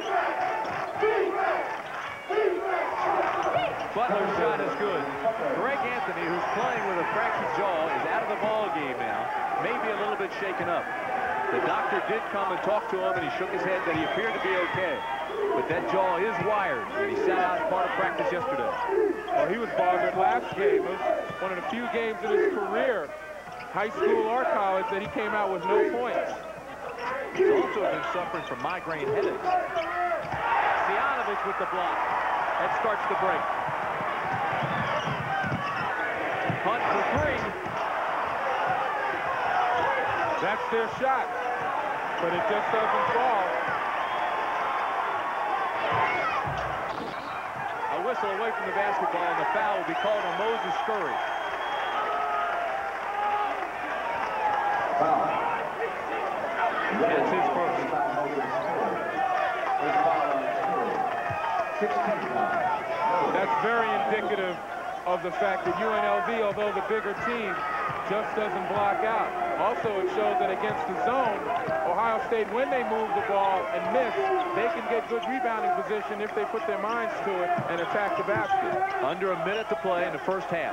Butler's shot is good. Greg Anthony, who's playing with a fractured jaw, is out of the ball game now. Maybe a little bit shaken up. The doctor did come and talk to him, and he shook his head that he appeared to be okay. But that jaw is wired, and he sat out part of practice yesterday. Well, he was bothered last game. It was one of the few games in his career, high school or college, that he came out with no points. He's also been suffering from migraine headaches. Sianovich with the block. That starts the break. Hunt for three. That's their shot, but it just doesn't fall. A whistle away from the basketball, and the foul will be called on Moses Scurry. Foul. That's his first. That's very indicative of the fact that U N L V, although the bigger team, just doesn't block out. Also, it shows that against the zone, Ohio State, when they move the ball and miss, they can get good rebounding position if they put their minds to it and attack the basket. Under a minute to play in the first half.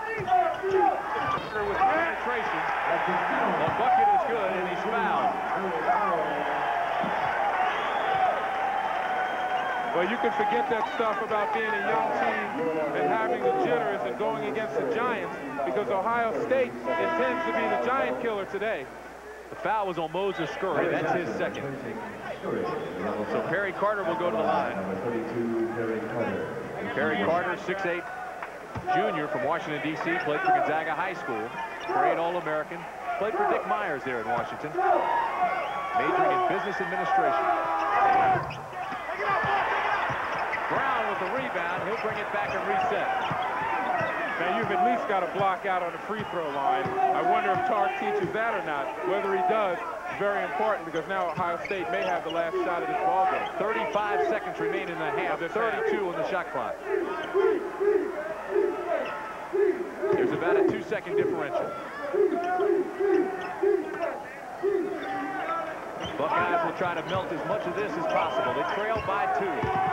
With penetration, the bucket is good, and he's fouled. Well, you can forget that stuff about being a young team and having the jitters and going against the Giants, because Ohio State intends to be the giant killer today. The foul was on Moses Scurry. That's his second. So Perry Carter will go to the line. Perry Carter, six eight junior from Washington, D C, played for Gonzaga High School, grade All-American, played for Dick Myers there in Washington, majoring in business administration. Brown with the rebound. He'll bring it back and reset. Now, you've at least got to block out on the free throw line. I wonder if Tark teaches that or not. Whether he does is very important, because now Ohio State may have the last shot of this ball game. thirty-five seconds remain in the half. thirty-two on the shot clock. There's about a two-second differential. Buckeyes will try to melt as much of this as possible. They trail by two.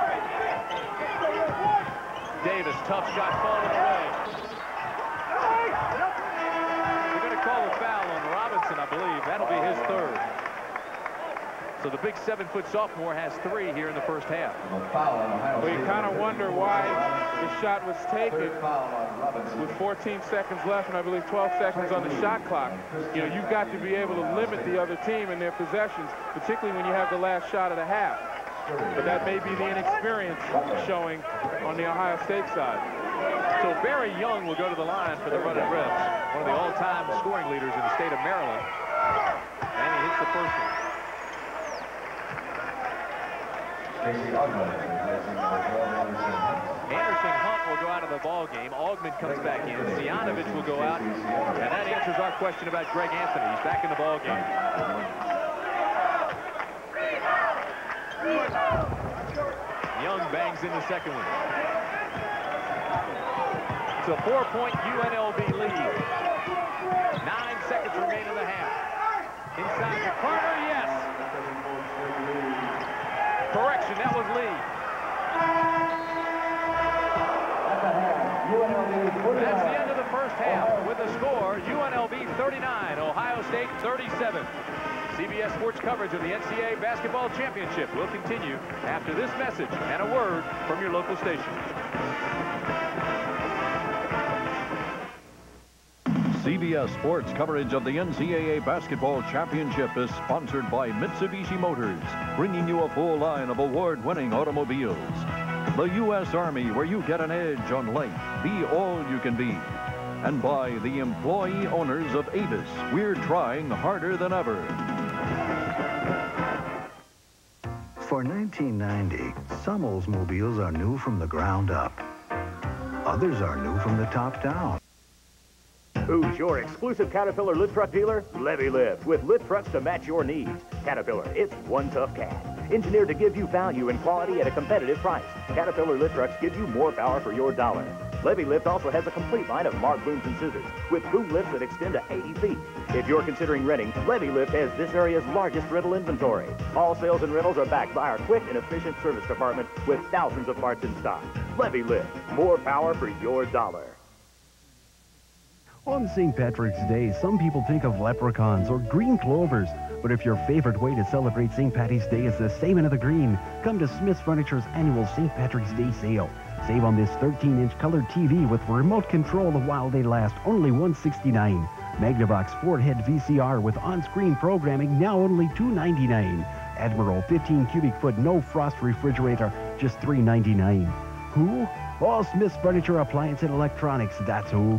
Davis, tough shot falling away. They're going to call a foul on Robinson, I believe. That'll be his third. So the big seven-foot sophomore has three here in the first half. Well, you kind of wonder why the shot was taken with fourteen seconds left and I believe twelve seconds on the shot clock. You know, you've got to be able to limit the other team and their possessions, particularly when you have the last shot of the half. But that may be the inexperience showing on the Ohio State side. So Barry Young will go to the line for the Runnin Rebs, one of the all-time scoring leaders in the state of Maryland. And he hits the first one. Anderson Hunt will go out of the ball game. Augman comes back in. Sianovich will go out. And that answers our question about Greg Anthony. He's back in the ball game. Young bangs in the second one. It's a four-point U N L V lead. Nine seconds remain in the half. Inside the corner, yes. Correction, that was Lee. That's the end of the first half. With the score, U N L V thirty-nine, Ohio State thirty-seven. C B S Sports coverage of the N C double A Basketball Championship will continue after this message and a word from your local station. C B S Sports coverage of the N C double A Basketball Championship is sponsored by Mitsubishi Motors, bringing you a full line of award-winning automobiles. The U S Army, where you get an edge on life. Be all you can be. And by the employee owners of Avis, we're trying harder than ever. For nineteen ninety, some Oldsmobiles are new from the ground up. Others are new from the top down. Who's your exclusive Caterpillar lift truck dealer? Levy Lift, with lift trucks to match your needs. Caterpillar, it's one tough cat. Engineered to give you value and quality at a competitive price. Caterpillar lift trucks give you more power for your dollar. Levy Lift also has a complete line of marked booms and scissors with boom lifts that extend to eighty feet. If you're considering renting, Levy Lift has this area's largest rental inventory. All sales and rentals are backed by our quick and efficient service department with thousands of parts in stock. Levy Lift, more power for your dollar. On Saint Patrick's Day, some people think of leprechauns or green clovers. But if your favorite way to celebrate Saint Patty's Day is the saving of the green, come to Smith's Furniture's annual Saint Patrick's Day sale. Save on this thirteen inch color T V with remote control while they last, only one sixty-nine. Magnavox four head V C R with on-screen programming, now only two ninety-nine. Admiral fifteen cubic foot no frost refrigerator, just three ninety-nine. Who? All Smith's Furniture, Appliance, and Electronics, that's who.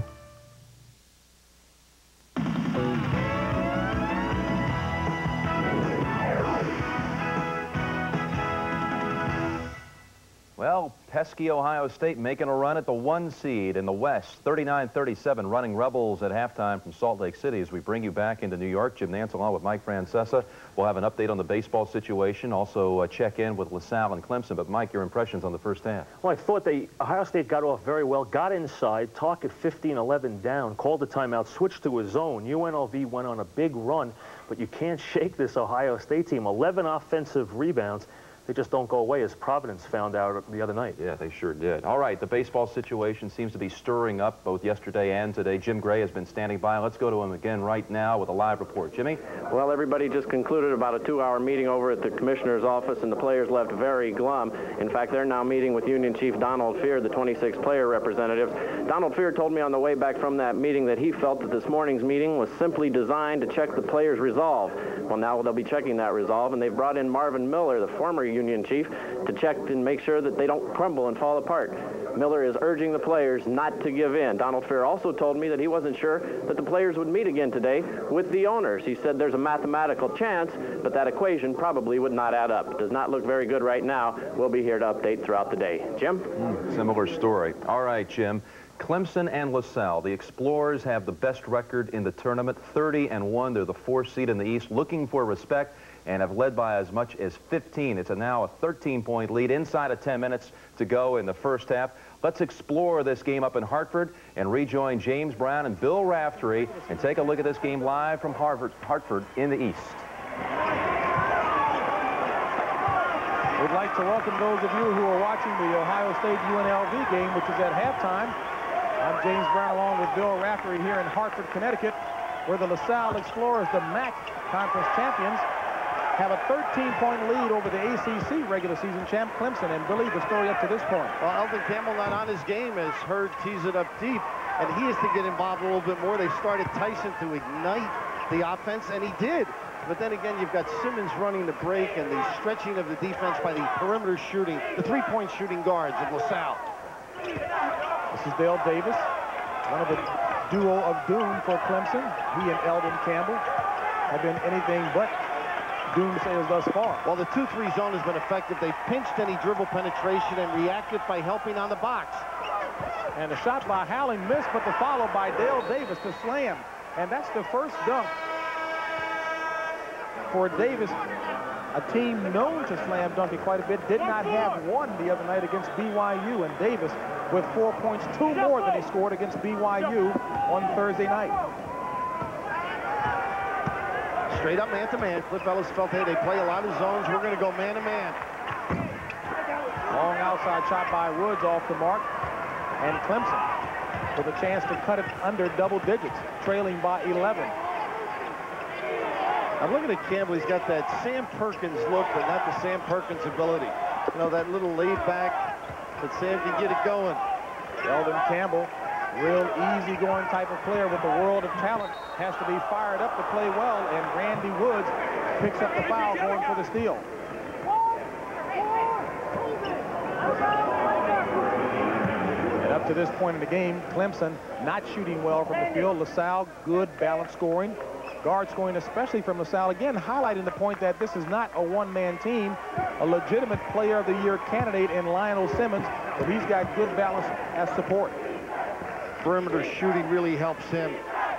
Well, pesky Ohio State making a run at the one seed in the West. thirty-nine thirty-seven running Rebels at halftime from Salt Lake City. As we bring you back into New York, Jim Nance along with Mike Francesa. We'll have an update on the baseball situation, also uh, check in with LaSalle and Clemson. But Mike, your impressions on the first half? Well, I thought they, Ohio State got off very well, got inside, Tark at fifteen eleven down, called the timeout, switched to a zone. U N L V went on a big run, but you can't shake this Ohio State team. eleven offensive rebounds. They just don't go away, as Providence found out the other night. Yeah, they sure did. All right, the baseball situation seems to be stirring up both yesterday and today. Jim Gray has been standing by. Let's go to him again right now with a live report. Jimmy? Well, everybody just concluded about a two-hour meeting over at the commissioner's office, and the players left very glum. In fact, they're now meeting with Union Chief Donald Fear, the twenty-six player representatives. Donald Fear told me on the way back from that meeting that he felt that this morning's meeting was simply designed to check the players' resolve. Well, now they'll be checking that resolve, and they've brought in Marvin Miller, the former Union Chief, to check and make sure that they don't crumble and fall apart. Miller is urging the players not to give in. Donald Fear also told me that he wasn't sure that the players would meet again today with the owners. He said there's a mathematical chance, but that equation probably would not add up. It does not look very good right now. We'll be here to update throughout the day. Jim? Mm, similar story. All right, Jim. Clemson and LaSalle. The Explorers have the best record in the tournament, thirty and one. They're the fourth seed in the East, looking for respect, and have led by as much as fifteen. It's a now a thirteen point lead inside of ten minutes to go in the first half. Let's explore this game up in Hartford and rejoin James Brown and Bill Raftery and take a look at this game live from Harvard, Hartford in the East. We'd like to welcome those of you who are watching the Ohio State U N L V game, which is at halftime. I'm James Brown along with Bill Raftery here in Hartford, Connecticut, where the LaSalle Explorers, the M A C Conference champions, have a thirteen point lead over the A C C regular season champ Clemson. And Billy, the story up to this point. Well, Elton Campbell not on his game as Hurd tees it up deep, and he has to get involved a little bit more. They started Tyson to ignite the offense, and he did. But then again, you've got Simmons running the break and the stretching of the defense by the perimeter shooting, the three-point shooting guards of LaSalle. This is Dale Davis, one of the duo of doom for Clemson. He and Eldon Campbell have been anything but doomsayers thus far. Well, the two three zone has been effective. They've pinched any dribble penetration and reacted by helping on the box. And the shot by Howling missed, but the follow by Dale Davis to slam. And that's the first dunk for Davis, a team known to slam dunk it quite a bit, did not have one the other night against B Y U, and Davis with four points, two more than he scored against B Y U on Thursday night. Straight up man-to-man. Cliff Ellis felt, hey, they play a lot of zones. We're going to go man-to-man. Long outside shot by Woods off the mark, and Clemson with a chance to cut it under double digits, trailing by eleven. I'm looking at Campbell. He's got that Sam Perkins look, but not the Sam Perkins ability. You know, that little laid back, but Sam can get it going. Eldon Campbell, real easy-going type of player with the world of talent, has to be fired up to play well, and Randy Woods picks up the foul going for the steal. And up to this point in the game, Clemson not shooting well from the field. LaSalle, good balanced scoring. Guard scoring, especially from LaSalle, again highlighting the point that this is not a one-man team. A legitimate player of the year candidate in Lionel Simmons, but he's got good balance as support. Perimeter shooting really helps him.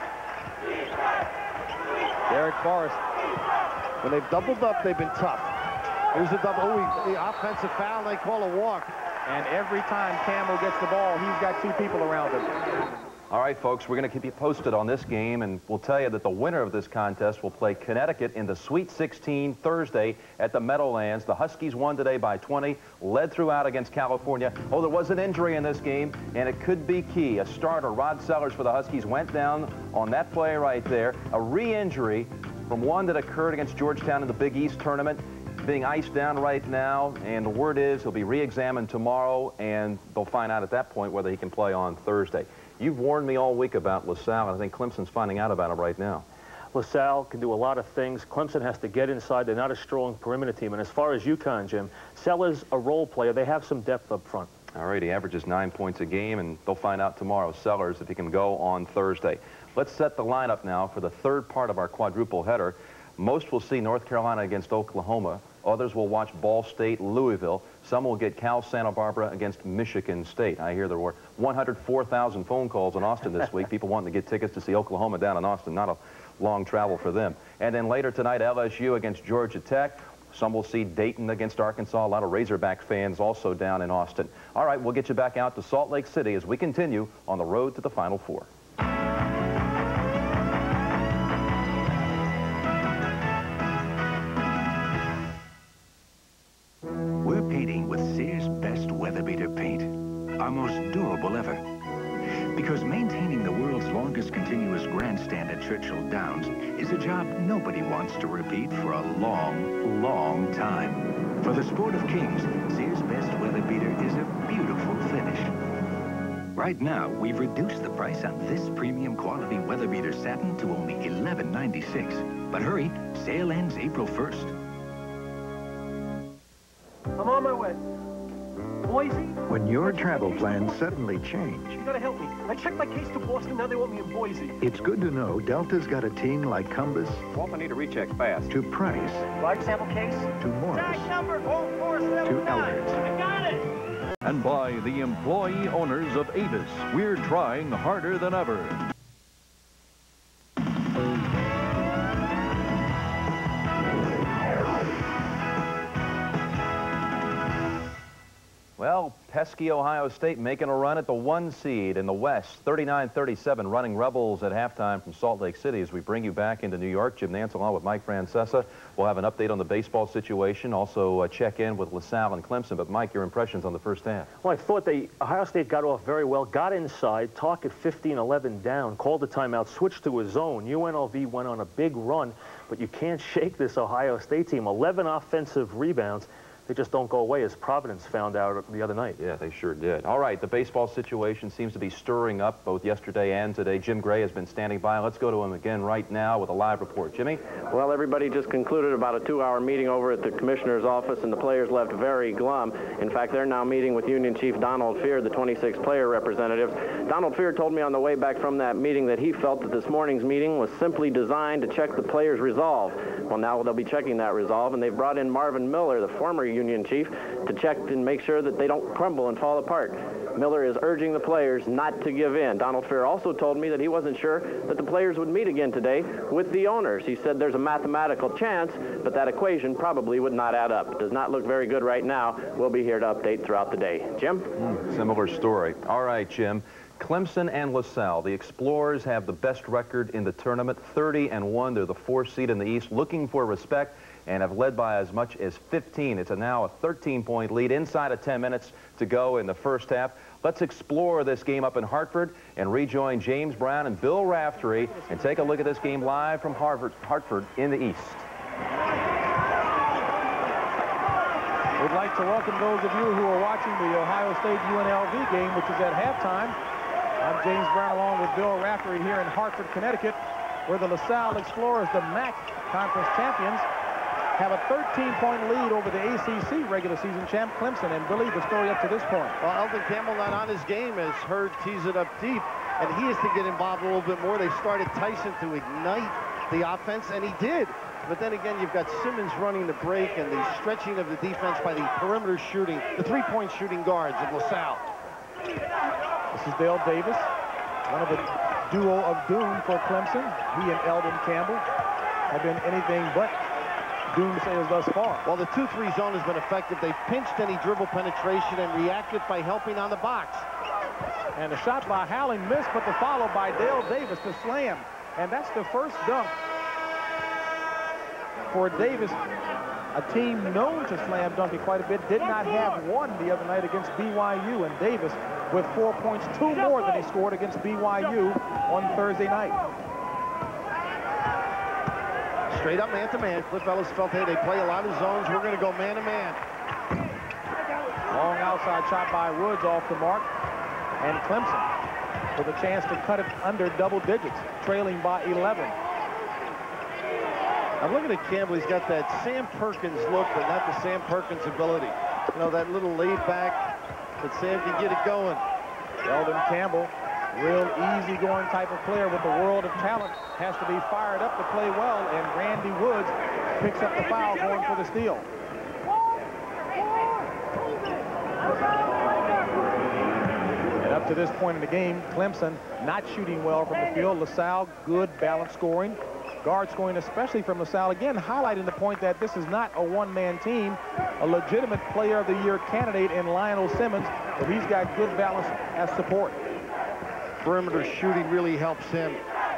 Derek Forrest. When they've doubled up, they've been tough. Here's a double. Oh, the offensive foul, they call a walk. And every time Campbell gets the ball, he's got two people around him. All right, folks, we're going to keep you posted on this game, and we'll tell you that the winner of this contest will play Connecticut in the Sweet sixteen Thursday at the Meadowlands. The Huskies won today by twenty, led throughout against California. Oh, there was an injury in this game, and it could be key. A starter, Rod Sellers for the Huskies, went down on that play right there. A re-injury from one that occurred against Georgetown in the Big East tournament, being iced down right now, and the word is he'll be re-examined tomorrow, and they'll find out at that point whether he can play on Thursday. You've warned me all week about LaSalle, and I think Clemson's finding out about it right now. LaSalle can do a lot of things. Clemson has to get inside. They're not a strong perimeter team. And as far as UConn, Jim, Sellers a role player. They have some depth up front. All right, he averages nine points a game, and they'll find out tomorrow, Sellers, if he can go on Thursday. Let's set the lineup now for the third part of our quadruple header. Most will see North Carolina against Oklahoma. Others will watch Ball State, Louisville. Some will get Cal Santa Barbara against Michigan State. I hear there were one hundred four thousand phone calls in Austin this week. People wanting to get tickets to see Oklahoma down in Austin. Not a long travel for them. And then later tonight, L S U against Georgia Tech. Some will see Dayton against Arkansas. A lot of Razorback fans also down in Austin. All right, we'll get you back out to Salt Lake City as we continue on the road to the Final Four. We're painting with Sears' best weather beater paint, our most durable ever. Because maintaining the world's longest continuous grandstand at Churchill Downs is a job nobody wants to repeat for a long, long time. For the sport of kings, Sears' best weather beater is a beautiful finish. Right now, we've reduced the price on this premium quality weather beater satin to only eleven ninety-six. But hurry, sale ends April first. I'm on my way. Boise? When your travel plans suddenly change, You gotta help me. I checked my case to Boston, now they want me in Boise. it's good to know Delta's got a team like Compass Walt, I need a recheck fast. to Price Large sample case? to Morris number four four seven to Ellards. I got it! And by the employee owners of Avis, we're trying harder than ever. Well, pesky Ohio State making a run at the one seed in the West, thirty-nine thirty-seven, running Rebels at halftime from Salt Lake City. As we bring you back into New York, Jim Nance along with Mike Francesa. We'll have an update on the baseball situation, also uh, check in with LaSalle and Clemson. But, Mike, your impressions on the first half? Well, I thought they, Ohio State got off very well, got inside, Tark at fifteen eleven down, called the timeout, switched to a zone. U N L V went on a big run, but you can't shake this Ohio State team. eleven offensive rebounds. They just don't go away, as Providence found out the other night. Yeah, they sure did. All right, the baseball situation seems to be stirring up both yesterday and today. Jim Gray has been standing by. Let's go to him again right now with a live report. Jimmy? Well, everybody just concluded about a two-hour meeting over at the commissioner's office, and the players left very glum. In fact, they're now meeting with Union Chief Donald Fear, the twenty-six player representatives. Donald Fear told me on the way back from that meeting that he felt that this morning's meeting was simply designed to check the players' resolve. Well, now they'll be checking that resolve, and they've brought in Marvin Miller, the former Union Chief, to check and make sure that they don't crumble and fall apart. Miller is urging the players not to give in. Donald Fear also told me that he wasn't sure that the players would meet again today with the owners. He said there's a mathematical chance, but that equation probably would not add up. It does not look very good right now. We'll be here to update throughout the day. Jim? Mm, similar story. All right, Jim. Clemson and LaSalle, the Explorers, have the best record in the tournament, thirty and one. They're the fourth seed in the East, looking for respect, and have led by as much as fifteen. It's a now a thirteen point lead inside of ten minutes to go in the first half. Let's explore this game up in Hartford and rejoin James Brown and Bill Raftery and take a look at this game live from Harvard, Hartford in the East. We'd like to welcome those of you who are watching the Ohio State U N L V game, which is at halftime. I'm James Brown along with Bill Raftery here in Hartford, Connecticut, where the LaSalle Explorers, the M A C Conference champions, have a thirteen point lead over the A C C regular season champ Clemson. And Billy, the story up to this point. Well, Eldon Campbell not on his game as Hurd tees it up deep, and he has to get involved a little bit more. They started Tyson to ignite the offense, and he did. But then again, you've got Simmons running the break and the stretching of the defense by the perimeter shooting, the three-point shooting guards of LaSalle. This is Dale Davis, one of the duo of doom for Clemson. He and Eldon Campbell have been anything but doomsayers thus far. Well, the two three zone has been effective. They've pinched any dribble penetration and reacted by helping on the box. And the shot by Howling missed, but the follow by Dale Davis to slam. And that's the first dunk for Davis, a team known to slam dunk it quite a bit, did not have one the other night against B Y U, and Davis with four points, two more than he scored against B Y U on Thursday night. Straight up man-to-man. Cliff Ellis felt, hey, they play a lot of zones. We're going to go man-to-man. Long outside shot by Woods off the mark, and Clemson with a chance to cut it under double digits, trailing by eleven. I'm looking at Campbell. He's got that Sam Perkins look, but not the Sam Perkins ability. You know, that little laid back, but Sam can get it going. Eldon Campbell, real easy-going type of player with the world of talent, has to be fired up to play well, and Randy Woods picks up the foul going for the steal. And up to this point in the game, Clemson not shooting well from the field. LaSalle, good balanced scoring. Guard scoring, especially from LaSalle, again highlighting the point that this is not a one-man team. A legitimate player of the year candidate in Lionel Simmons, but he's got good balance as support. Perimeter shooting really helps him.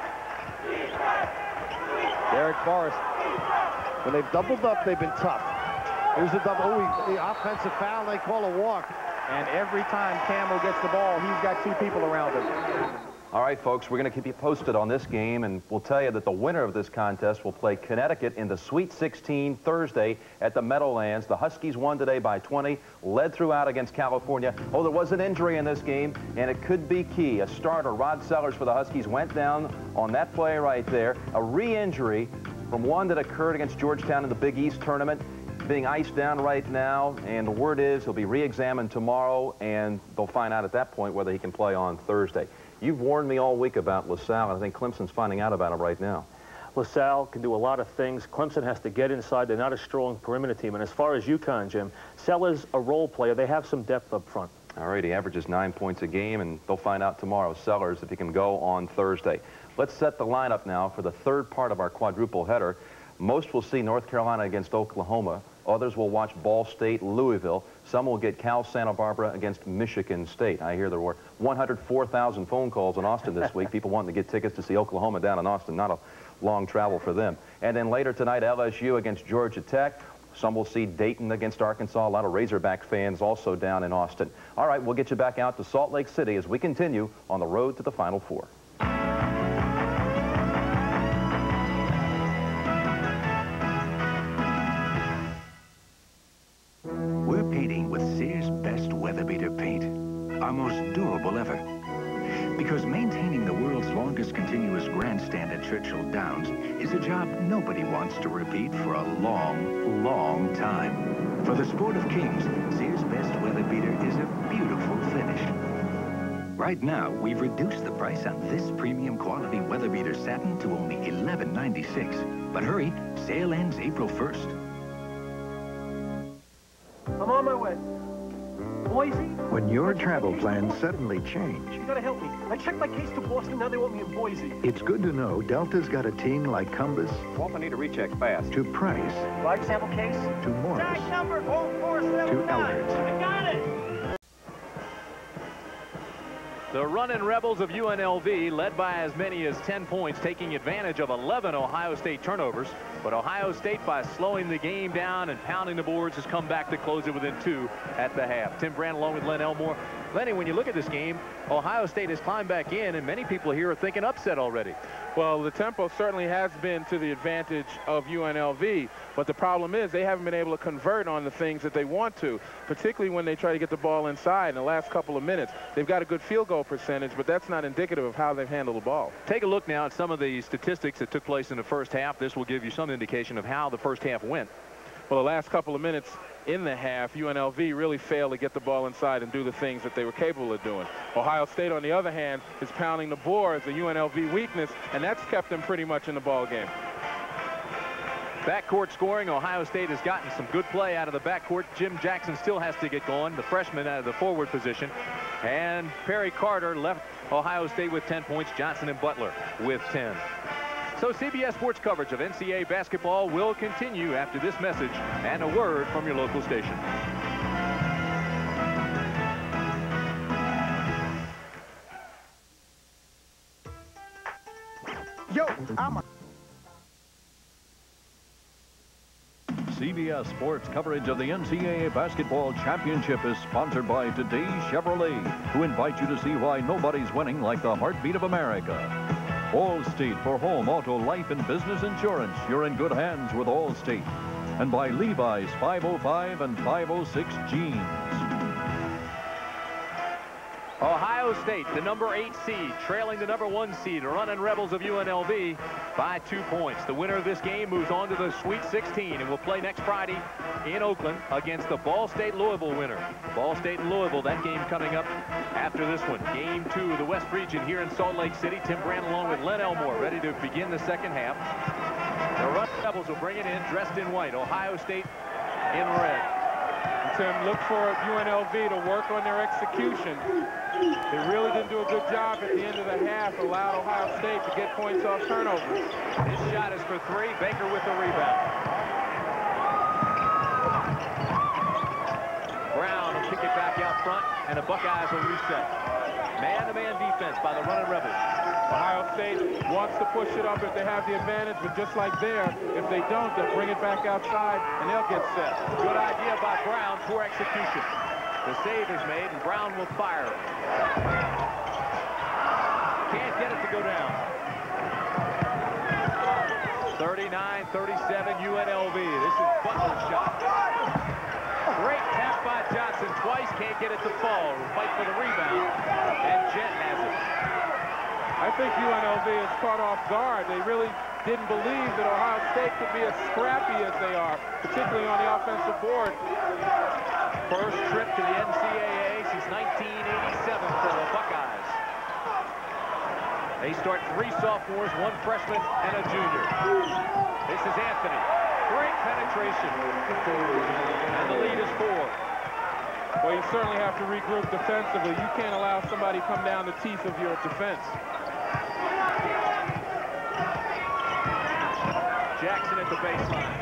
Derek Forrest. When they've doubled up, they've been tough. Here's a double. Oh, the offensive foul, and they call a walk. And every time Campbell gets the ball, he's got two people around him. All right, folks, we're going to keep you posted on this game, and we'll tell you that the winner of this contest will play Connecticut in the Sweet sixteen Thursday at the Meadowlands. The Huskies won today by twenty, led throughout against California. Oh, there was an injury in this game, and it could be key. A starter, Rod Sellers for the Huskies, went down on that play right there. A re-injury from one that occurred against Georgetown in the Big East tournament, being iced down right now, and the word is he'll be re-examined tomorrow, and they'll find out at that point whether he can play on Thursday. You've warned me all week about LaSalle, and I think Clemson's finding out about him right now. LaSalle can do a lot of things. Clemson has to get inside. They're not a strong perimeter team. And as far as UConn, Jim, Sellers, a role player. They have some depth up front. All right, he averages nine points a game, and they'll find out tomorrow, Sellers, if he can go on Thursday. Let's set the lineup now for the third part of our quadruple header. Most will see North Carolina against Oklahoma. Others will watch Ball State, Louisville. Some will get Cal Santa Barbara against Michigan State. I hear there were one hundred four thousand phone calls in Austin this week. People wanting to get tickets to see Oklahoma down in Austin. Not a long travel for them. And then later tonight, L S U against Georgia Tech. Some will see Dayton against Arkansas. A lot of Razorback fans also down in Austin. All right, we'll get you back out to Salt Lake City as we continue on the road to the Final Four. We're painting with Sears' best weather beater paint, our most durable ever. Because maintaining the world's longest continuous grandstand at Churchill Downs is a job nobody wants to repeat for a long, long time. For the sport of kings, Sears' best weather beater is a beautiful finish. Right now, we've reduced the price on this premium quality weather beater satin to only eleven ninety-six. But hurry, sale ends April first. I'm on my way. Boise? When your travel plans suddenly change, You gotta help me. I checked my case to Boston, now they want me in Boise. it's good to know Delta's got a team like Compass Wolf, I need a recheck fast. to Price Five sample case? to Morris Tag number oh four seven to nine. Ellards. I got it! The Runnin Rebels of U N L V led by as many as ten points, taking advantage of eleven Ohio State turnovers. But Ohio State, by slowing the game down and pounding the boards, has come back to close it within two at the half. Tim Brand along with Len Elmore. Lenny, when you look at this game, Ohio State has climbed back in, and many people here are thinking upset already. Well, the tempo certainly has been to the advantage of U N L V, but the problem is they haven't been able to convert on the things that they want to, particularly when they try to get the ball inside in the last couple of minutes. They've got a good field goal percentage, but that's not indicative of how they've handled the ball. Take a look now at some of the statistics that took place in the first half. This will give you some indication of how the first half went. Well, the last couple of minutes in the half, U N L V really failed to get the ball inside and do the things that they were capable of doing. Ohio State, on the other hand, is pounding the boards, a U N L V weakness, and that's kept them pretty much in the ball game. Backcourt scoring. Ohio State has gotten some good play out of the backcourt. Jim Jackson still has to get going, the freshman out of the forward position. And Perry Carter left Ohio State with ten points. Johnson and Butler with ten. So C B S Sports coverage of N C double A basketball will continue after this message and a word from your local station. Yo, I'm a C B S Sports coverage of the N C double A Basketball Championship is sponsored by Today's Chevrolet, who invite you to see why nobody's winning like the heartbeat of America. Allstate for home, auto, life, and business insurance. You're in good hands with Allstate. And by Levi's five oh five and five oh six jeans. Ohio State, the number eight seed, trailing the number one seed, Runnin Rebels of U N L V by two points. The winner of this game moves on to the Sweet sixteen and will play next Friday in Oakland against the Ball State Louisville winner. Ball State and Louisville, that game coming up after this one. Game two of the West Region here in Salt Lake City. Tim Brand along with Len Elmore ready to begin the second half. The Runnin Rebels will bring it in dressed in white. Ohio State in red. Tim, look for U N L V to work on their execution. They really didn't do a good job at the end of the half, allowed Ohio State to get points off turnovers. His shot is for three. Baker with the rebound. Brown will kick it back out front, and the Buckeyes will reset. Man-to-man defense by the Runnin Rebels. Ohio State wants to push it up if they have the advantage, but just like there, if they don't, they'll bring it back outside, and they'll get set. Good idea by Brown, poor execution. The save is made, and Brown will fire. Can't get it to go down. thirty-nine thirty-seven U N L V. This is Butler's shot. Great tap by Johnson twice. Can't get it to fall. Fight for the rebound, and Jet has it. I think U N L V is caught off guard. They really didn't believe that Ohio State could be as scrappy as they are, particularly on the offensive board. First trip to the N C double A since nineteen eighty-seven for the Buckeyes. They start three sophomores, one freshman, and a junior. This is Anthony. Great penetration. And the lead is four. Well, you certainly have to regroup defensively. You can't allow somebody to come down the teeth of your defense. Jackson at the baseline.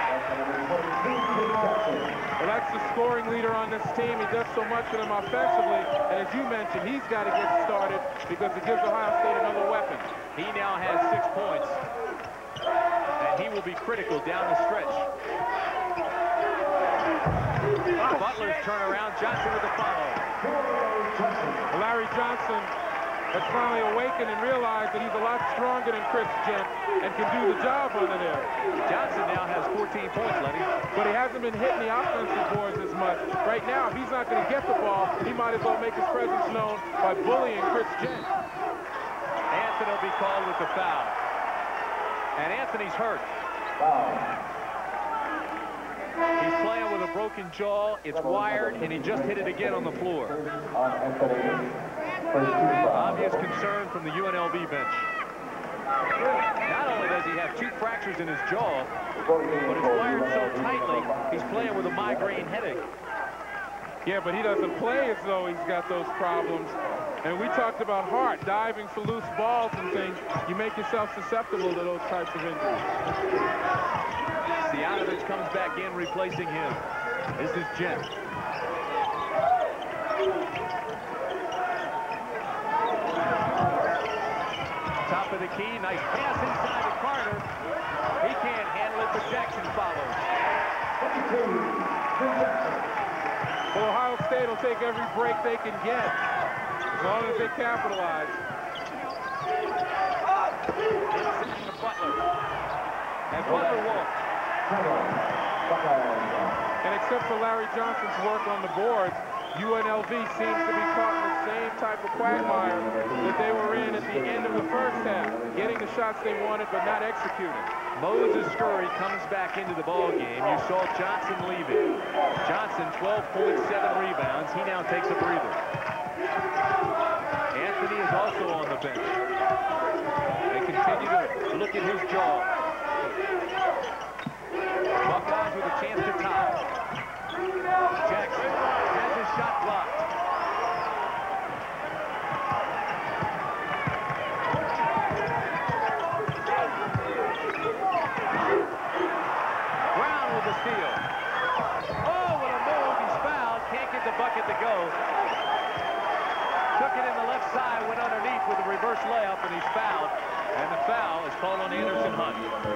Well, that's the scoring leader on this team. He does so much for them offensively. And as you mentioned, he's got to get started because it gives Ohio State another weapon. He now has six points. And he will be critical down the stretch. Butler's turnaround. Johnson with the follow. Larry Johnson has finally awakened and realized that he's a lot stronger than Chris Gent and can do the job under there. Johnson now has fourteen points, Lenny. But he hasn't been hitting the offensive boards as much. Right now, if he's not going to get the ball, he might as well make his presence known by bullying Chris Gent. Anthony will be called with the foul. And Anthony's hurt. He's playing with a broken jaw. It's wired, and he just hit it again on the floor. Obvious concern from the U N L V bench. Not only does he have two fractures in his jaw, but it's wired so tightly, he's playing with a migraine headache. Yeah, but he doesn't play as though he's got those problems. And we talked about Hart diving for loose balls and things. You make yourself susceptible to those types of injuries. Sianovich comes back in, replacing him. This is Gent. Top of the key, nice pass inside to Carter. He can't handle it, but Jackson follows. Well, Ohio State will take every break they can get, as long as they capitalize. It's Butler. And Butler walks. And except for Larry Johnson's work on the boards, U N L V seems to be caught in the same type of quagmire that they were in at the end of the first half, getting the shots they wanted but not executing. Moses Scurry comes back into the ball game. You saw Johnson leaving. Johnson, twelve point seven rebounds. He now takes a breather. Anthony is also on the bench. They continue to look at his jaw. Buckeyes with a chance to tie. Jackson has his shot blocked. Brown with the steal. Oh, what a move. He's fouled. Can't get the bucket to go. Took it in the left side, went underneath with a reverse layup, and he's fouled. And the foul is called on Anderson Hunt.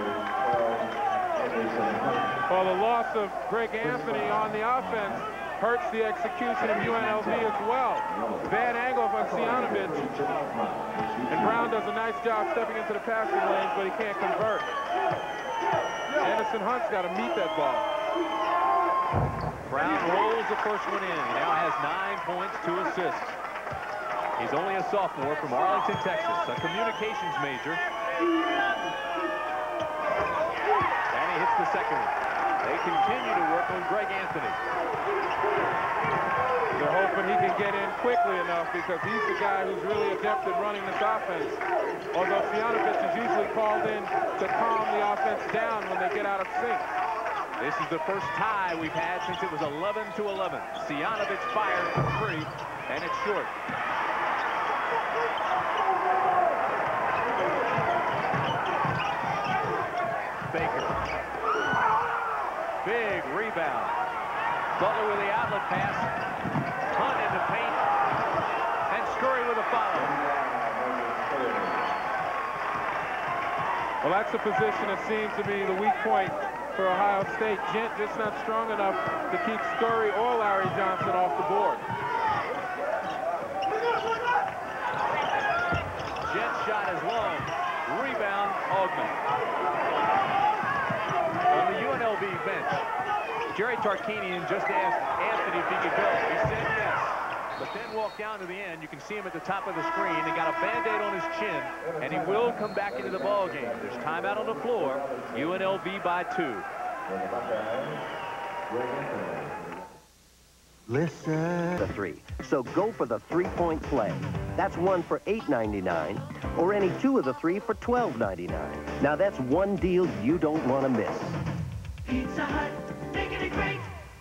Well, the loss of Greg Anthony on the offense hurts the execution of U N L V as well. Bad angle on Sianovich. And Brown does a nice job stepping into the passing lanes, but he can't convert. Anderson Hunt's got to meet that ball. Brown rolls the first one in. He now has nine points, two assists. He's only a sophomore from Arlington, Texas, a communications major. And he hits the second one. They continue to work on Greg Anthony. They're hoping he can get in quickly enough because he's the guy who's really adept at running this offense. Although Sianovich is usually called in to calm the offense down when they get out of sync. This is the first tie we've had since it was eleven to eleven. Sianovich fires for three, and it's short. Baker. Big rebound. Butler with the outlet pass. Hunt in the paint. And Scurry with a foul. Well, that's a position that seems to be the weak point for Ohio State. Gent just not strong enough to keep Scurry or Larry Johnson off the board. Gent shot is long. Rebound, Augment. On the U N L V bench, Jerry Tarkanian just asked Anthony if he could go. He said yes, but then walked down to the end. You can see him at the top of the screen. He got a Band-Aid on his chin, and he will come back into the ball game. There's timeout on the floor. U N L V by two. Listen. The three. So go for the three-point play. That's one for eight ninety-nine, or any two of the three for twelve ninety-nine. Now that's one deal you don't want to miss. Pizza Hut, making it great.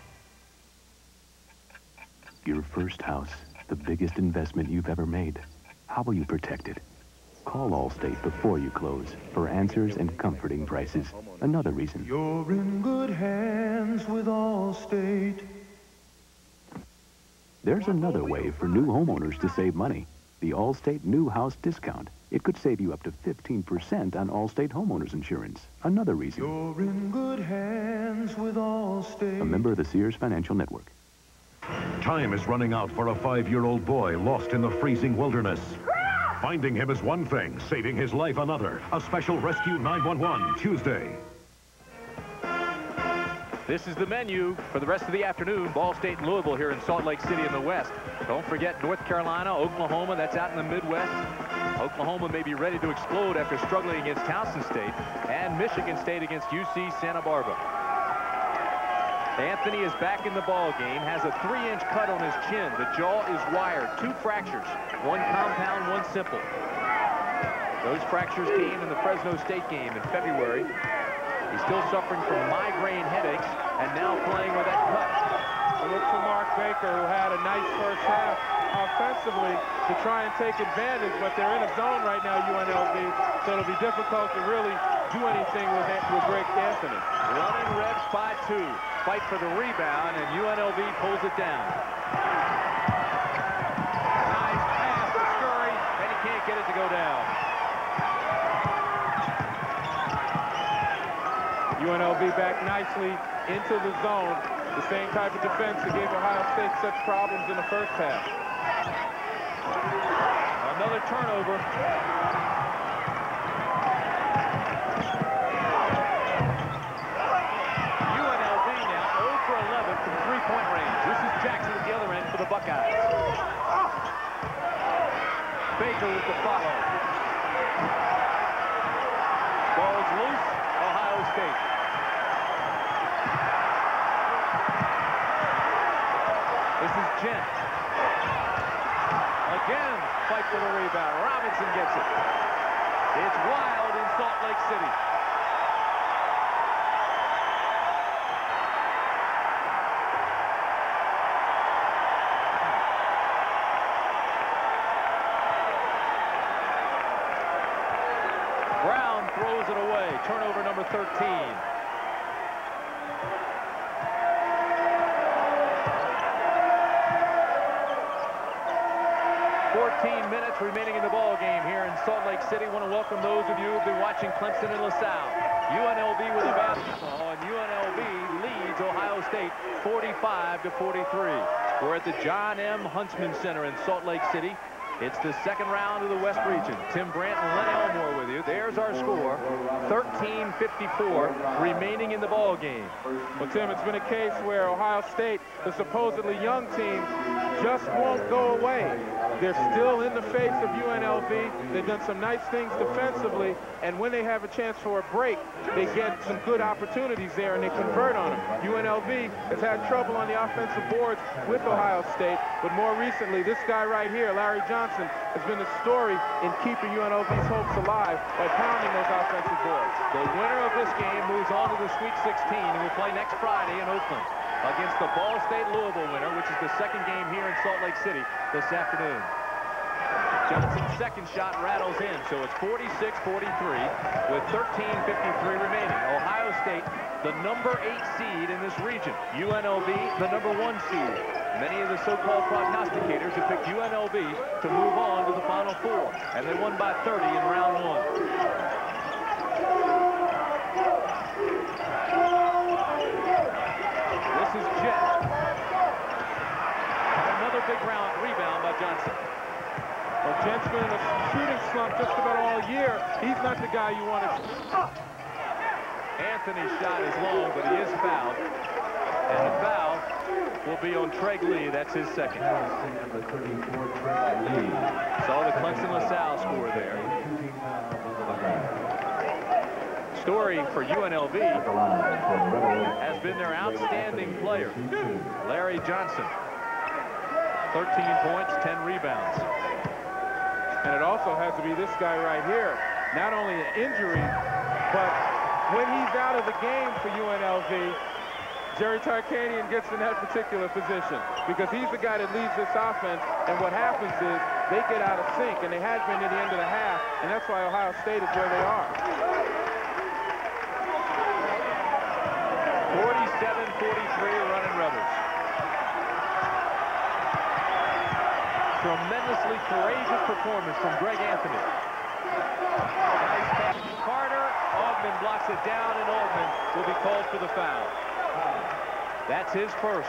Your first house, the biggest investment you've ever made. How will you protect it? Call Allstate before you close for answers and comforting prices. Another reason. You're in good hands with Allstate. There's another way for new homeowners to save money. The Allstate New House Discount. It could save you up to fifteen percent on Allstate homeowners insurance. Another reason. You're in good hands with Allstate. A member of the Sears Financial Network. Time is running out for a five-year-old boy lost in the freezing wilderness. Finding him is one thing, saving his life another. A special Rescue nine one one Tuesday. This is the menu for the rest of the afternoon. Ball State and Louisville here in Salt Lake City in the West. Don't forget North Carolina, Oklahoma, that's out in the Midwest. Oklahoma may be ready to explode after struggling against Towson State, and Michigan State against U C Santa Barbara. Anthony is back in the ball game, has a three-inch cut on his chin. The jaw is wired, two fractures, one compound, one simple. Those fractures came in the Fresno State game in February. He's still suffering from migraine headaches and now playing with that cut. Look for Mark Baker, who had a nice first half offensively to try and take advantage, but they're in a zone right now, U N L V, so it'll be difficult to really do anything with, with Greg Anthony. Running Reds by two. Fight for the rebound, and U N L V pulls it down. Nice pass to Scurry, and he can't get it to go down. U N L V back nicely into the zone. The same type of defense that gave Ohio State such problems in the first half. Another turnover. U N L V now zero for eleven from three-point range. This is Jackson at the other end for the Buckeyes. Baker with the follow. Ball's loose. Ohio State. This is Gent. Again, fight for the rebound. Robinson gets it. It's wild in Salt Lake City. Brown throws it away. Turnover number thirteen. fourteen minutes remaining in the ball game here in Salt Lake City. Want to welcome those of you who've been watching Clemson and LaSalle. U N L V with a basketball, and U N L V leads Ohio State forty-five to forty-three. We're at the John M. Huntsman Center in Salt Lake City. It's the second round of the West Region. Tim Brandt and Len Elmore with you. There's our score, thirteen fifty-four remaining in the ball game. Well, Tim, it's been a case where Ohio State, the supposedly young team, just won't go away. They're still in the face of U N L V. They've done some nice things defensively, and when they have a chance for a break, they get some good opportunities there, and they convert on them. U N L V has had trouble on the offensive boards with Ohio State, but more recently, this guy right here, Larry Johnson, has been the story in keeping U N L V's hopes alive by pounding those offensive boards. The winner of this game moves on to the Sweet sixteen, and will play next Friday in Oakland against the Ball State Louisville winner, which is the second game here in Salt Lake City this afternoon. Johnson's second shot rattles in, so it's forty-six forty-three with thirteen fifty-three remaining. Ohio State, the number eight seed in this region. U N L V, the number one seed. Many of the so-called prognosticators have picked U N L V to move on to the Final Four, and they won by thirty in round one. This is Jet. Another big round rebound by Johnson. Well, Jent's been in a shooting slump just about all year. He's not the guy you want to... Anthony's shot is long, but he is fouled. And the foul will be on Treg Lee. That's his second. Saw the Clemson LaSalle score there. Story for U N L V has been their outstanding player, Larry Johnson. thirteen points, ten rebounds. And it also has to be this guy right here. Not only an injury, but when he's out of the game for U N L V, Jerry Tarkanian gets in that particular position because he's the guy that leads this offense. And what happens is they get out of sync, and they had been near the end of the half, and that's why Ohio State is where they are. forty-seven forty-three Runnin Rebels. Tremendously courageous performance from Greg Anthony. Nice pass to Carter. Augman blocks it down, and Augman will be called for the foul. That's his first.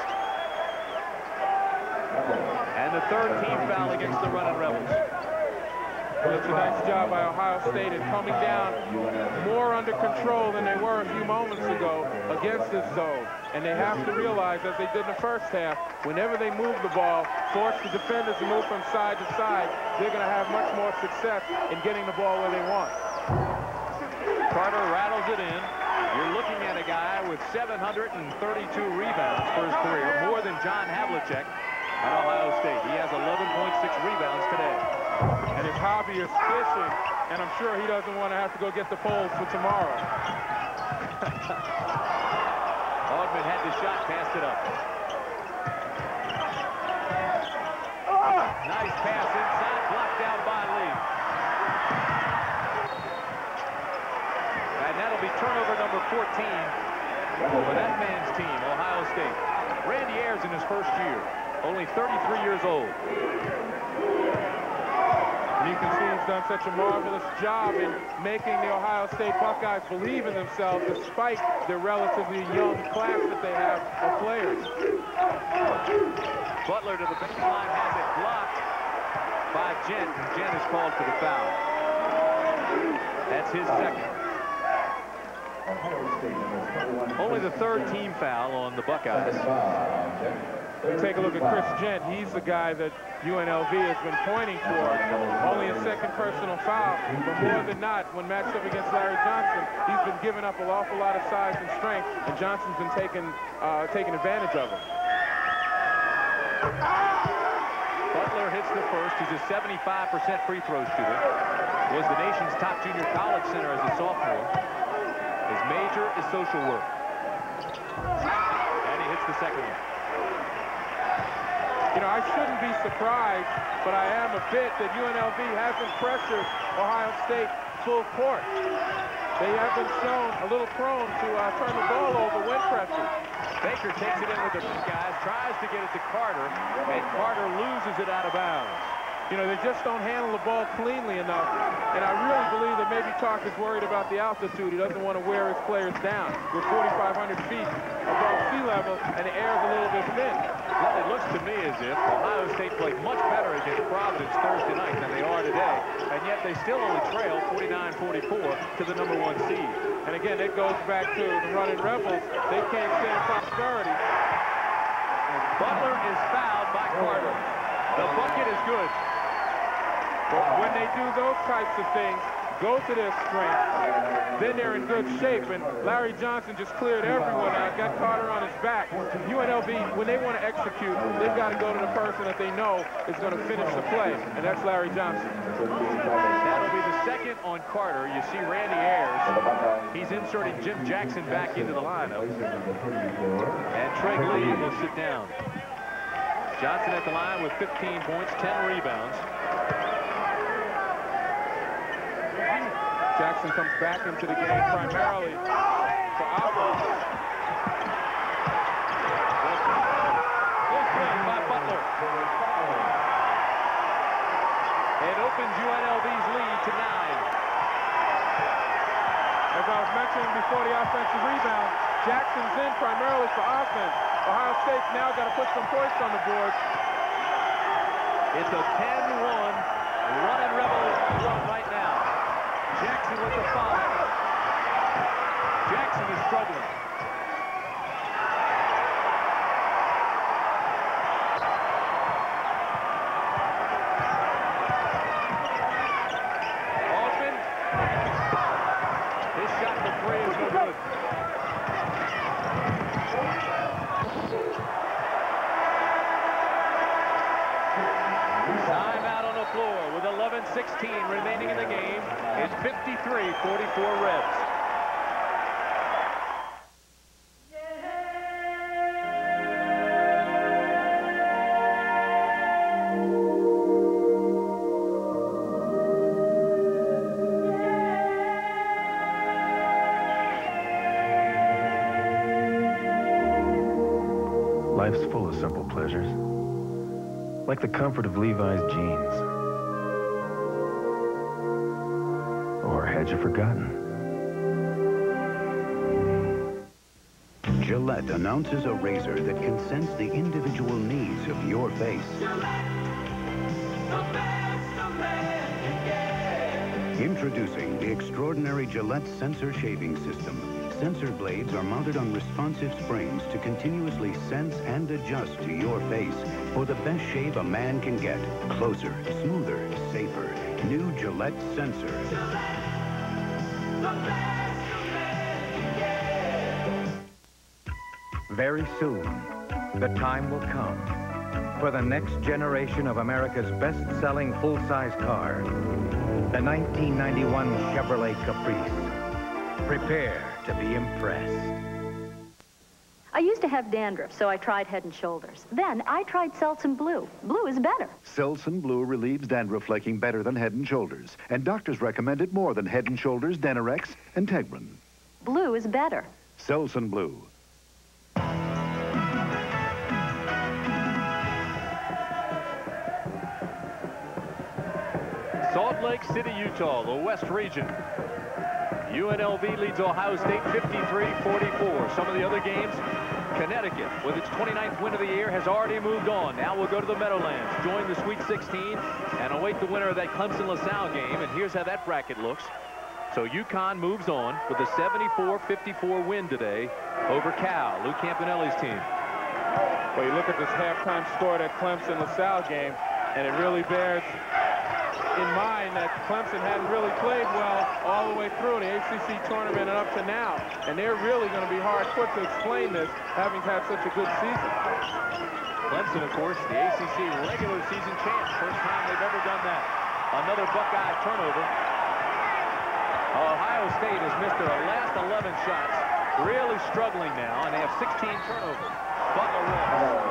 And the third team foul against the Runnin Rebels. Well, it's a nice job by Ohio State in coming down more under control than they were a few moments ago against this zone. And they have to realize, as they did in the first half, whenever they move the ball, force the defenders to move from side to side, they're going to have much more success in getting the ball where they want. Carter rattles it in. You're looking at a guy with seven hundred thirty-two rebounds for his career, more than John Havlicek at Ohio State. He has eleven point six rebounds today. And his hobby is fishing, and I'm sure he doesn't want to have to go get the poles for tomorrow. Augman had the shot, passed it up. Nice pass inside, blocked down by Lee. And that'll be turnover number fourteen for that man's team, Ohio State. Randy Ayers in his first year, only thirty-three years old. And you can see he's done such a marvelous job in making the Ohio State Buckeyes believe in themselves despite the relatively young class that they have of players. Butler to the baseline, has it blocked by Gent, and Gent is called for the foul. That's his second. Only the third team foul on the Buckeyes. You take a look at Chris Gent. He's the guy that U N L V has been pointing toward. Only a second personal foul, but more than not, when matched up against Larry Johnson, he's been giving up an awful lot of size and strength, and Johnson's been taking, uh, taking advantage of him. Butler hits the first. He's a seventy-five percent free throw shooter. Was the nation's top junior college center as a sophomore. His major is social work. And he hits the second one. You know, I shouldn't be surprised, but I am a bit that U N L V hasn't pressured Ohio State full court. They have been shown a little prone to uh, turn the ball over when pressured. Baker takes it in with the guys, tries to get it to Carter, and Carter loses it out of bounds. You know, they just don't handle the ball cleanly enough. And I really believe that maybe Tark is worried about the altitude. He doesn't want to wear his players down. We're forty-five hundred feet above sea level, and the air is a little bit thin. Well, it looks to me as if Ohio State played much better against Providence Thursday night than they are today. And yet they still only trail forty-nine forty-four to the number one seed. And again, it goes back to the Runnin Rebels. They can't stand prosperity. Butler is fouled by Carter. The bucket is good. But when they do those types of things, go to their strength, then they're in good shape. And Larry Johnson just cleared everyone out, got Carter on his back. U N L V, when they want to execute, they've got to go to the person that they know is going to finish the play, and that's Larry Johnson. That'll be the second on Carter. You see Randy Ayers. He's inserting Jim Jackson back into the lineup. And Trey Lee will sit down. Johnson at the line with fifteen points, ten rebounds. Jackson comes back into the game primarily for offense. Good play by Butler. It opens U N L V's lead to nine. As I was mentioning before the offensive rebound, Jackson's in primarily for offense. Ohio State's now got to put some points on the board. It's a ten one Runnin Rebels run right now. Jackson with the five. Jackson is struggling. Augman. His shot for three is no good. eleven sixteen remaining in the game. It's fifty-three forty-four Rebs. Life's full of simple pleasures, like the comfort of Levi's jeans. Or had you forgotten? Gillette announces a razor that can sense the individual needs of your face. Introducing the extraordinary Gillette Sensor Shaving System. Sensor blades are mounted on responsive springs to continuously sense and adjust to your face for the best shave a man can get. Closer, smoother, safer. New Gillette Sensor. Very soon, the time will come for the next generation of America's best-selling full-size car, the nineteen ninety-one Chevrolet Caprice. Prepare to be impressed. I used to have dandruff, so I tried Head and Shoulders. Then I tried Selsun Blue. Blue is better. Selsun Blue relieves dandruff flaking better than Head and Shoulders, and doctors recommend it more than Head and Shoulders, Denerex, and Tegrin. Blue is better. Selsun Blue. Salt Lake City, Utah, the West Region. U N L V leads Ohio State fifty-three forty-four. Some of the other games, Connecticut, with its twenty-ninth win of the year, has already moved on. Now we'll go to the Meadowlands, join the Sweet sixteen, and await the winner of that Clemson-LaSalle game. And here's how that bracket looks. So UConn moves on with a seventy-four fifty-four win today over Cal, Lou Campanelli's team. Well, you look at this halftime score of that Clemson-LaSalle game, and it really bears in mind that Clemson hadn't really played well all the way through the A C C tournament and up to now. And they're really going to be hard put to explain this, having had such a good season. Clemson, of course, the A C C regular season champs. First time they've ever done that. Another Buckeye turnover. Ohio State has missed their last eleven shots. Really struggling now, and they have sixteen turnovers. Butler wins.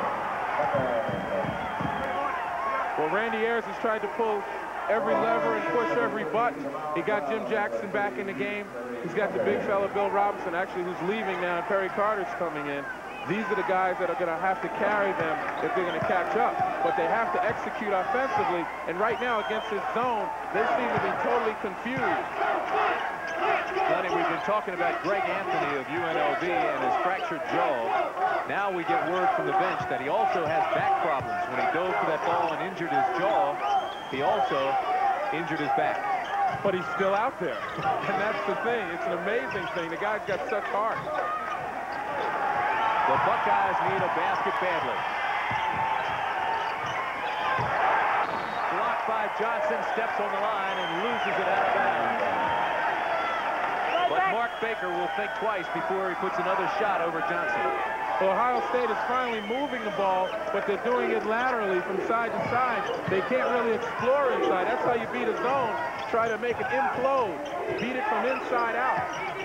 Well, Randy Ayers has tried to pull every lever and push every button. He got Jim Jackson back in the game. He's got the big fella Bill Robinson, actually, who's leaving now, and Perry Carter's coming in. These are the guys that are going to have to carry them if they're going to catch up. But they have to execute offensively. And right now, against this zone, they seem to be totally confused. Sonny, we've been talking about Greg Anthony of U N L V and his fractured jaw. Now we get word from the bench that he also has back problems. When he dove for that ball and injured his jaw, he also injured his back. But he's still out there. And that's the thing. It's an amazing thing. The guy's got such heart. The Buckeyes need a basket badly. Blocked by Johnson, steps on the line and loses it out of bounds. But Mark Baker will think twice before he puts another shot over Johnson. Well, Ohio State is finally moving the ball, but they're doing it laterally from side to side. They can't really explore inside. That's how you beat a zone. Try to make it implode. Beat it from inside out.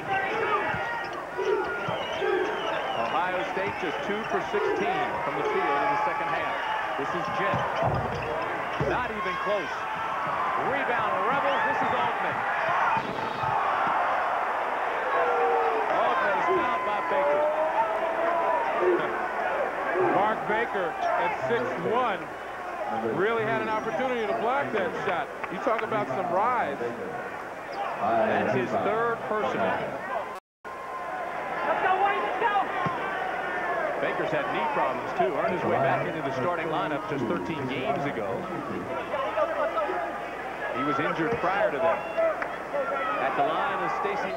Ohio State just two for sixteen from the field in the second half. This is Jet. Not even close. Rebound, Rebels. This is Altman. Altman is fouled by Baker. Mark Baker at six one really had an opportunity to block that shot. You talk about some rise. That's his third personal. Baker's had knee problems, too. Earned his way back into the starting lineup just thirteen games ago. He was injured prior to that. At the line is Stacy.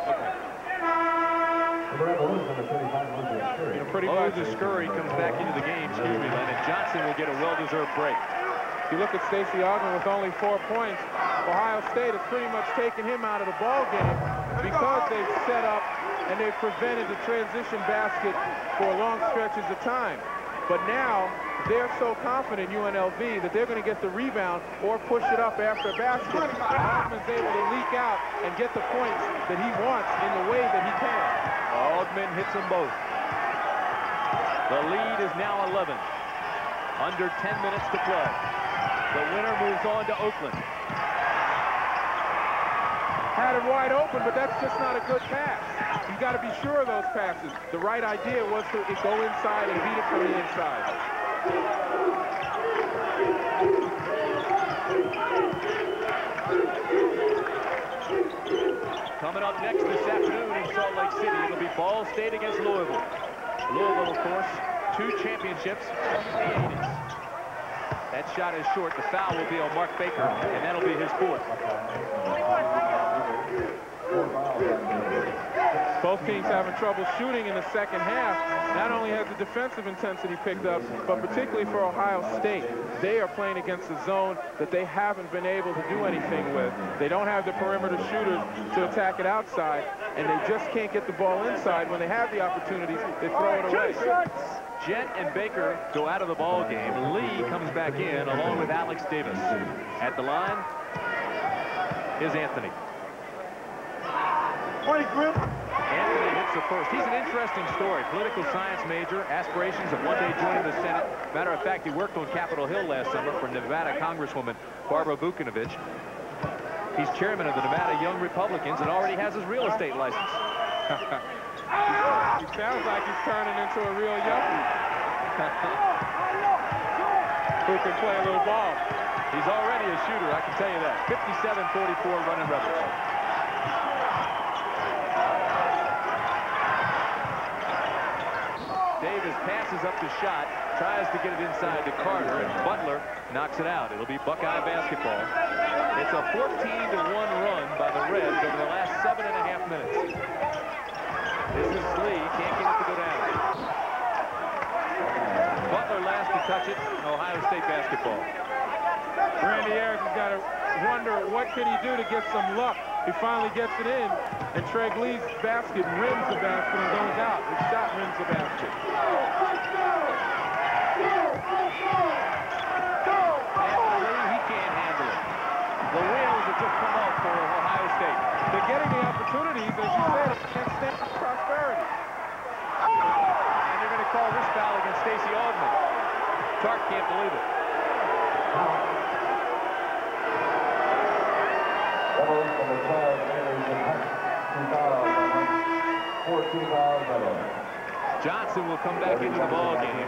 You know, pretty much Scurry comes back into the game, excuse me, Len, and Johnson will get a well-deserved break. If you look at Stacey Ogden with only four points, Ohio State has pretty much taken him out of the ball game because they've set up and they've prevented the transition basket for long stretches of time. But now they're so confident, U N L V, that they're going to get the rebound or push it up after a basket. Huntsman's able to leak out and get the points that he wants in the way that he can. Aldman hits them both. The lead is now eleven. Under ten minutes to play. The winner moves on to Oakland. Had it wide open, but that's just not a good pass. You got to be sure of those passes. The right idea was to go inside and beat it from the inside. Coming up next this afternoon in Salt Lake City, it'll be Ball State against Louisville. Louisville, of course, two championships from the eighties. That shot is short. The foul will be on Mark Baker, and that'll be his fourth. Both teams having trouble shooting in the second half. Not only has the defensive intensity picked up, but particularly for Ohio State, they are playing against a zone that they haven't been able to do anything with. They don't have the perimeter shooters to attack it outside, and they just can't get the ball inside. When they have the opportunities, they throw it away. Jet and Baker go out of the ball game. Lee comes back in along with Alex Davis. At the line is Anthony. Anthony hits the first. He's an interesting story. Political science major, aspirations of one day joining the Senate. Matter of fact, he worked on Capitol Hill last summer for Nevada Congresswoman Barbara Vukinovich. He's chairman of the Nevada Young Republicans and already has his real estate license. He sounds like he's turning into a real yuppie. Who can play a little ball. He's already a shooter, I can tell you that. fifty-seven forty-four Runnin Rebels. Davis passes up the shot, tries to get it inside to Carter, and Butler knocks it out. It'll be Buckeye basketball. It's a fourteen to one run by the Reds over the last seven and a half minutes. This is Lee, can't get it to go down. Butler last to touch it, Ohio State basketball. Randy Ayers has got to wonder what could he do to get some luck. He finally gets it in, and Treg Lee's basket rims the basket and goes out. His shot rims the basket. After Lee, he can't handle it. The wheels have just come off for Ohio State. They're getting the opportunities, as you said, against Stanford prosperity. And they're going to call this foul against Stacey Aldman. Tark can't believe it. Johnson will come back into the ball game.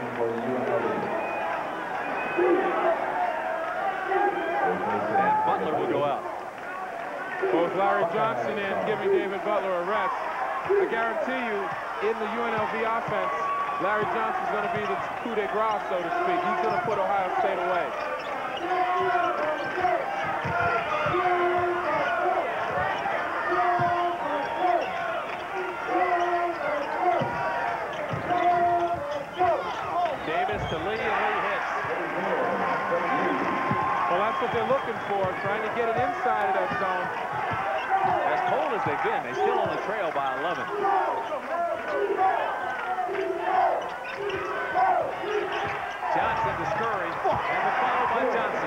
And Butler will go out. Both Larry Johnson and giving David Butler a rest. I guarantee you, in the U N L V offense, Larry Johnson's going to be the coup de grace, so to speak. He's going to put Ohio State away. Davis to Lee, and Lee hits. Well, that's what they're looking for, trying to get it inside of that zone. As cold as they've been, they're still on the trail by eleven. Johnson to Scurry, and the foul by Johnson.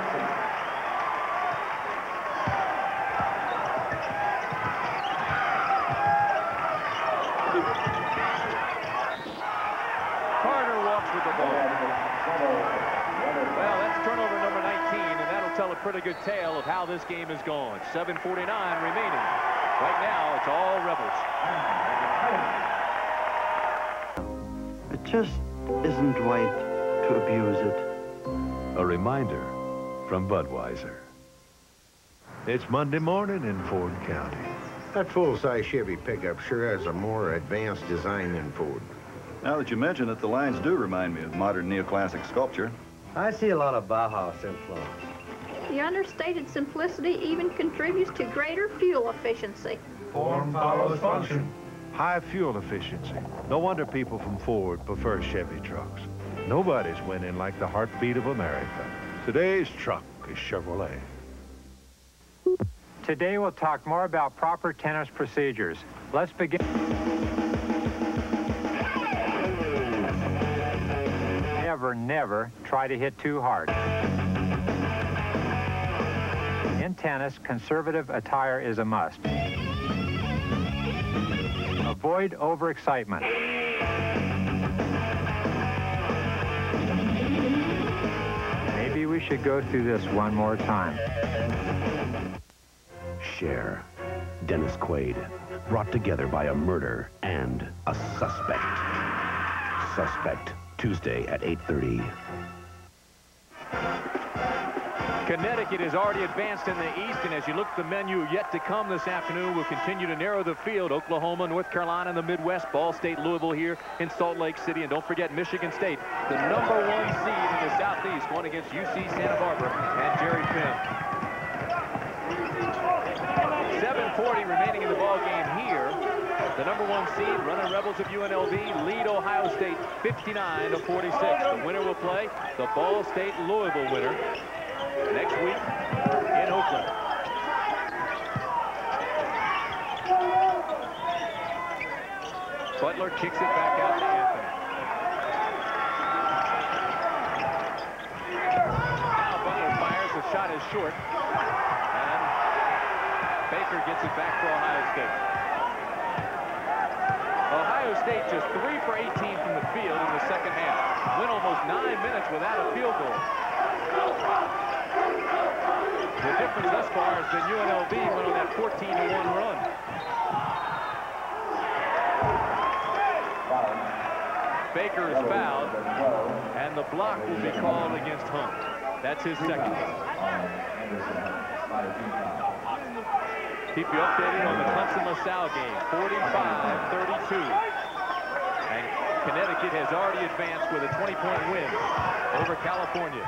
Carter walks with the ball. Well, that's turnover number nineteen, and that'll tell a pretty good tale of how this game has gone. seven forty-nine remaining. Right now, it's all Rebels. It just isn't right to abuse it. A reminder from Budweiser. It's Monday morning in Ford County. That full-size Chevy pickup sure has a more advanced design than Ford. Now that you mention it, the lines do remind me of modern neoclassic sculpture. I see a lot of Bauhaus influence. The understated simplicity even contributes to greater fuel efficiency. Form follows function. High fuel efficiency. No wonder people from Ford prefer Chevy trucks. Nobody's winning like the heartbeat of America. Today's truck is Chevrolet. Today we'll talk more about proper tennis procedures. Let's begin. never, never try to hit too hard. In tennis, conservative attire is a must. Avoid overexcitement. Maybe we should go through this one more time. Cher, Dennis Quaid, brought together by a murder and a suspect. Suspect, Tuesday at eight thirty. Connecticut has already advanced in the East, and as you look at the menu yet to come this afternoon, we'll continue to narrow the field. Oklahoma, North Carolina in the Midwest, Ball State, Louisville here in Salt Lake City, and don't forget Michigan State, the number one seed in the Southeast, going against U C Santa Barbara and Jerry Finn. seven forty remaining in the ball game here. The number one seed, Runnin Rebels of U N L V, lead Ohio State fifty-nine to forty-six. The winner will play the Ball State Louisville winner next week in Oakland. Butler kicks it back out to Anthony. Now Butler fires, the shot is short. And Baker gets it back for Ohio State. Ohio State just three for eighteen from the field in the second half. Went almost nine minutes without a field goal. The difference thus far has been U N L V went on that fourteen to one run. Baker is fouled, and the block will be called against Hunt. That's his second. Keep you updated on the Clemson-LaSalle game, forty-five thirty-two. And Connecticut has already advanced with a twenty point win over California.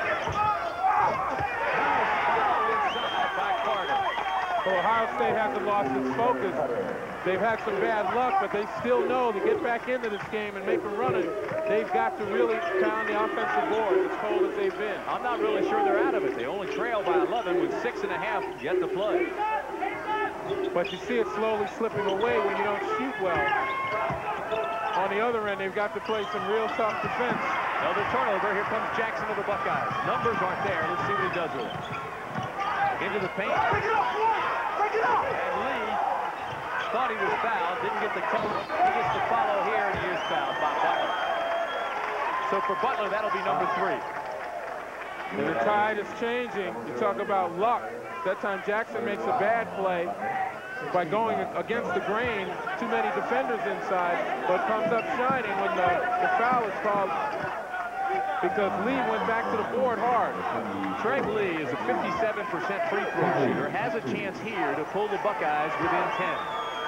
Ohio State hasn't lost its focus. They've had some bad luck, but they still know to get back into this game and make a run. They've got to really pound the offensive board as cold as they've been. I'm not really sure they're out of it. They only trail by eleven with six and a half yet to play. But you see it slowly slipping away when you don't shoot well. On the other end, they've got to play some real tough defense. Another turnover. Here comes Jackson of the Buckeyes. Numbers aren't there. Let's see what he does with it. Into the paint. Break it up, break it up. And Lee thought he was fouled. Didn't get the call. He gets the follow here, and he is fouled by Butler. So for Butler, that'll be number three. And the tide is changing. You talk about luck. That time Jackson makes a bad play by going against the grain. Too many defenders inside, but comes up shining when the, the foul is called because Lee went back to the board hard. Trey Lee is a fifty-seven percent free throw shooter. Has a chance here to pull the Buckeyes within ten.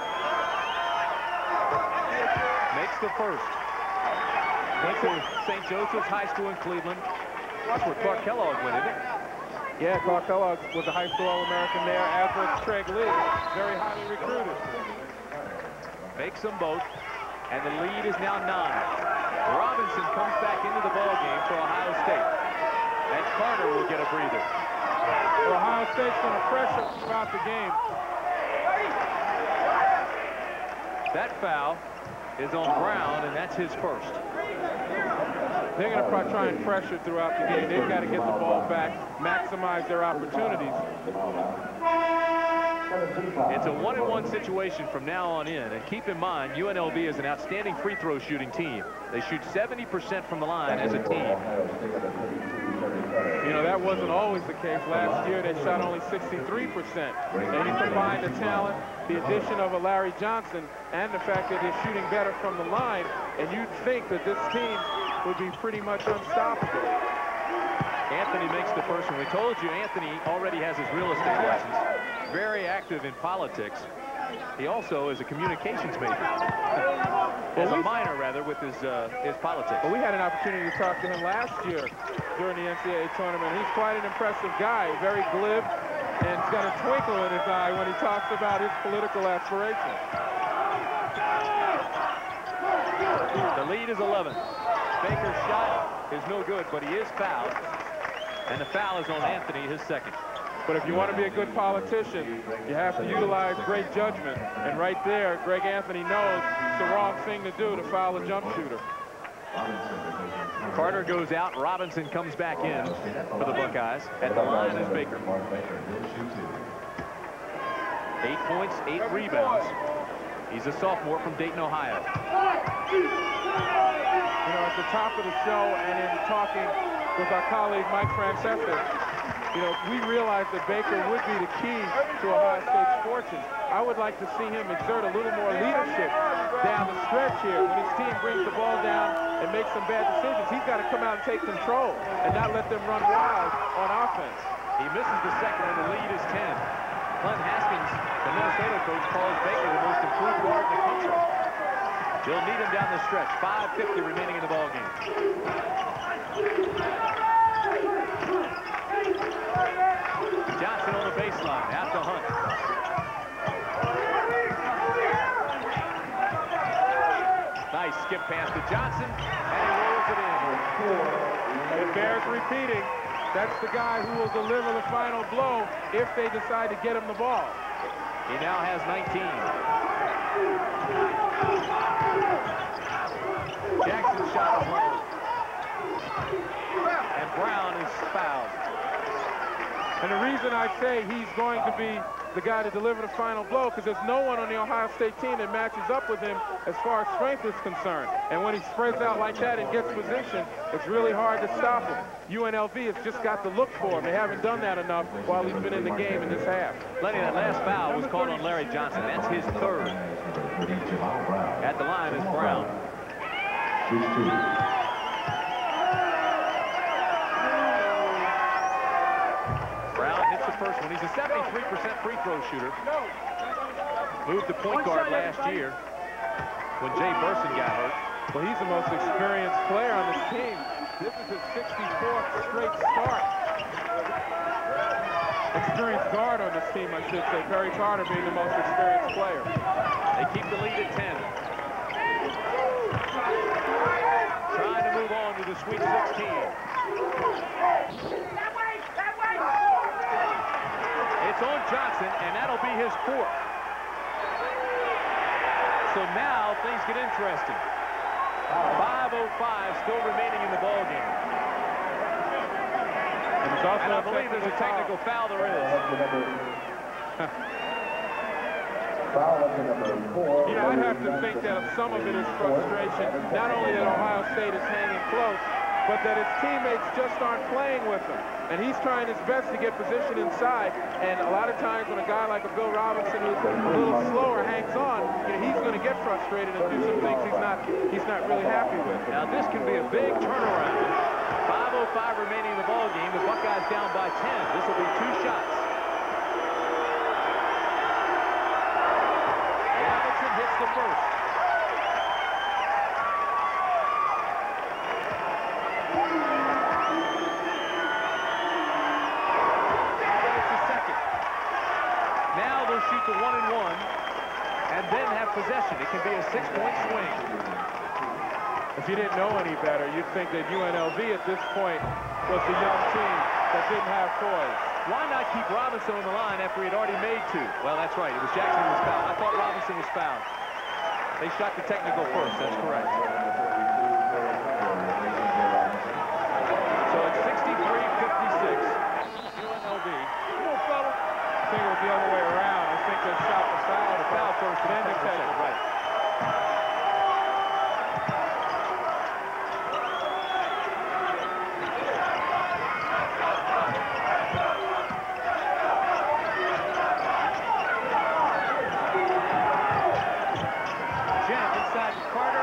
Makes the first. Makes it Saint Joseph's High School in Cleveland. That's where Clark Kellogg went, isn't it? Yeah, Clark Kellogg was a high school All-American there, as was Trey Lee, very highly recruited. Makes them both, and the lead is now nine. Robinson comes back into the ballgame for Ohio State. And Carter will get a breather. Well, Ohio State's going to pressure throughout the game. That foul is on Brown, and that's his first. They're going to try and pressure throughout the game. They've got to get the ball back, maximize their opportunities. It's a one-and-one situation from now on in. And keep in mind, U N L V is an outstanding free throw shooting team. They shoot seventy percent from the line as a team. You know, that wasn't always the case. Last year, they shot only sixty-three percent. And you combine the talent, the addition of a Larry Johnson, and the fact that they're shooting better from the line, and you'd think that this team would be pretty much unstoppable. Anthony makes the first one. We told you Anthony already has his real estate license. Very active in politics. He also is a communications major. As a minor, rather, with his uh, his politics. Well, we had an opportunity to talk to him last year during the N C double A tournament. He's quite an impressive guy, very glib, and he's got a twinkle in his eye when he talks about his political aspirations. The lead is eleven. Baker's shot is no good, but he is fouled. And the foul is on Anthony, his second. But if you want to be a good politician, you have to utilize great judgment. And right there, Greg Anthony knows it's the wrong thing to do to foul a jump shooter. Carter goes out. Robinson comes back in for the Buckeyes. At the line is Baker. Eight points, eight rebounds. He's a sophomore from Dayton, Ohio. You know, at the top of the show and in talking with our colleague Mike Francesa, you know, we realized that Baker would be the key to Ohio State's fortune. I would like to see him exert a little more leadership down the stretch here. When his team brings the ball down and makes some bad decisions, he's got to come out and take control and not let them run wild on offense. He misses the second, and the lead is ten. Clint Haskins, the Minnesota coach, calls Baker the most improved guard in the country. He'll need him down the stretch. five fifty remaining in the ballgame. Johnson on the baseline. Out to Hunt. Nice skip pass to Johnson, and he rolls it in. It bears repeating. That's the guy who will deliver the final blow if they decide to get him the ball. He now has nineteen. Jackson shot is long. And Brown is fouled. And the reason I say he's going to be the guy to deliver the final blow, because there's no one on the Ohio State team that matches up with him as far as strength is concerned. And when he spreads out like that and gets position, it's really hard to stop him. U N L V has just got to look for him. They haven't done that enough while he's been in the game in this half. Lenny, that last foul was called on Larry Johnson. That's his third. At the line is Brown. Brown hits the first one. He's a seventy-three percent free throw shooter. Moved to point guard last year when Jay Burson got hurt. Well, he's the most experienced player on this team. This is his sixty-fourth straight start. Experienced guard on this team, I should say. Perry Carter being the most experienced player. They keep the lead at ten. Trying to move on to the Sweet sixteen. It's on Johnson, and that'll be his fourth. So now things get interesting. five oh five still remaining in the ballgame. And, and I believe there's a technical foul. There is. You know, I'd have to think that some of it is frustration. Not only that Ohio State is hanging close, but that his teammates just aren't playing with him. And he's trying his best to get position inside. And a lot of times when a guy like a Bill Robinson, who's a little slower, hangs on, you know, he's going to get frustrated and do some things he's not he's not really happy with. Now this can be a big turnaround. five oh five remaining in the ball game. The Buckeyes down by ten. This will be two shots. Robinson hits the first. Shoot the one and one and then have possession. It can be a six-point swing. If you didn't know any better, you'd think that U N L V at this point was the young team that didn't have poise. Why not keep Robinson on the line after he had already made two? Well, that's right. It was Jackson who was fouled. I thought Robinson was fouled. They shot the technical first. That's correct. So it's sixty-three fifty-six. U N L V. I think it was the other way around. I think they shot the foul, the foul first, and then the technical. Right. Jump inside to Carter.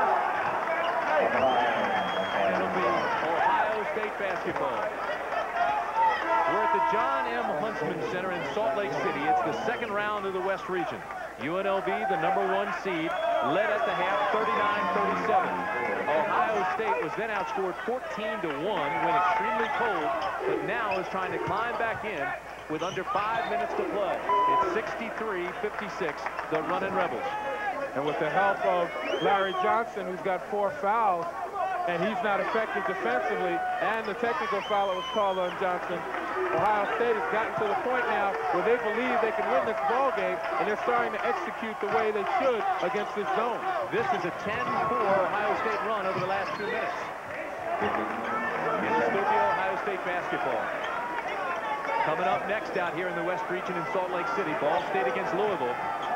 And it'll be Ohio State basketball. We're at the John M. Huntsman Center in Salt Lake City. It's the second round of the West Region. U N L V, the number one seed, led at the half thirty-nine thirty-seven. Ohio State was then outscored fourteen to one when extremely cold, but now is trying to climb back in with under five minutes to play. It's sixty-three fifty-six, the Runnin' Rebels. And with the help of Larry Johnson, who's got four fouls, and he's not effective defensively, and the technical foul that was called on Johnson, Ohio State has gotten to the point now where they believe they can win this ball game, and they're starting to execute the way they should against this zone. This is a ten four Ohio State run over the last two minutes. It'll still be Ohio State basketball. Coming up next out here in the West Region in Salt Lake City, Ball State against Louisville.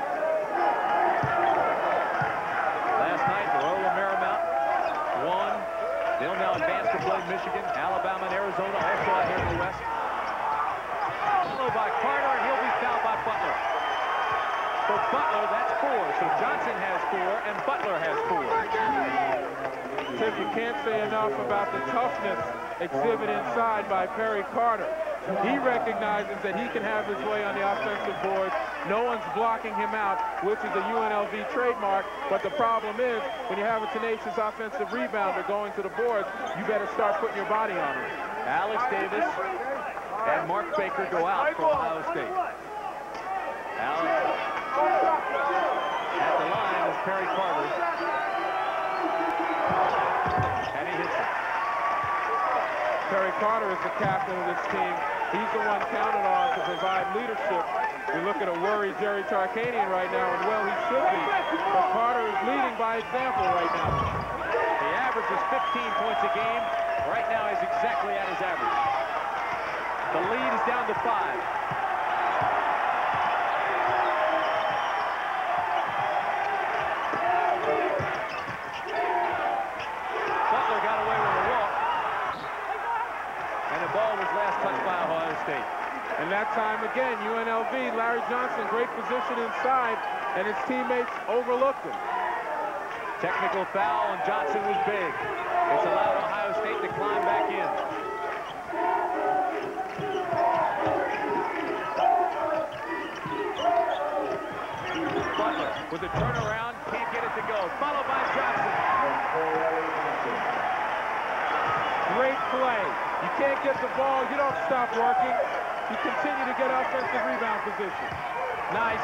Last night, Loyola Marymount won. They'll now advance to play Michigan, Alabama, and Arizona also out here in the West. Followed by Carter, and he'll be fouled by Butler. For Butler, that's four. So Johnson has four, and Butler has four. Tim, you can't say enough about the toughness exhibited inside by Perry Carter. He recognizes that he can have his way on the offensive boards. No one's blocking him out, which is a U N L V trademark. But the problem is, when you have a tenacious offensive rebounder going to the boards, you better start putting your body on him. Alex Davis and Mark Baker go out for Ohio State. Alex at the line is Perry Carter. And he hits it. Perry Carter is the captain of this team. He's the one counted on to provide leadership. We look at a worried Jerry Tarkanian right now, and well, he should be. But Carter is leading by example right now. He averages fifteen points a game. Right now, he's exactly at his average. The lead is down to five. Butler got away with a walk. And the ball was last touched by Ohio State. And that time again, U N L V, Larry Johnson, great position inside, and his teammates overlooked him. Technical foul, and Johnson was big. It's allowed Ohio State to climb back in. Butler with a turnaround, can't get it to go. Followed by Johnson. Great play. You can't get the ball, you don't stop working. You continue to get offensive rebound position. Nice.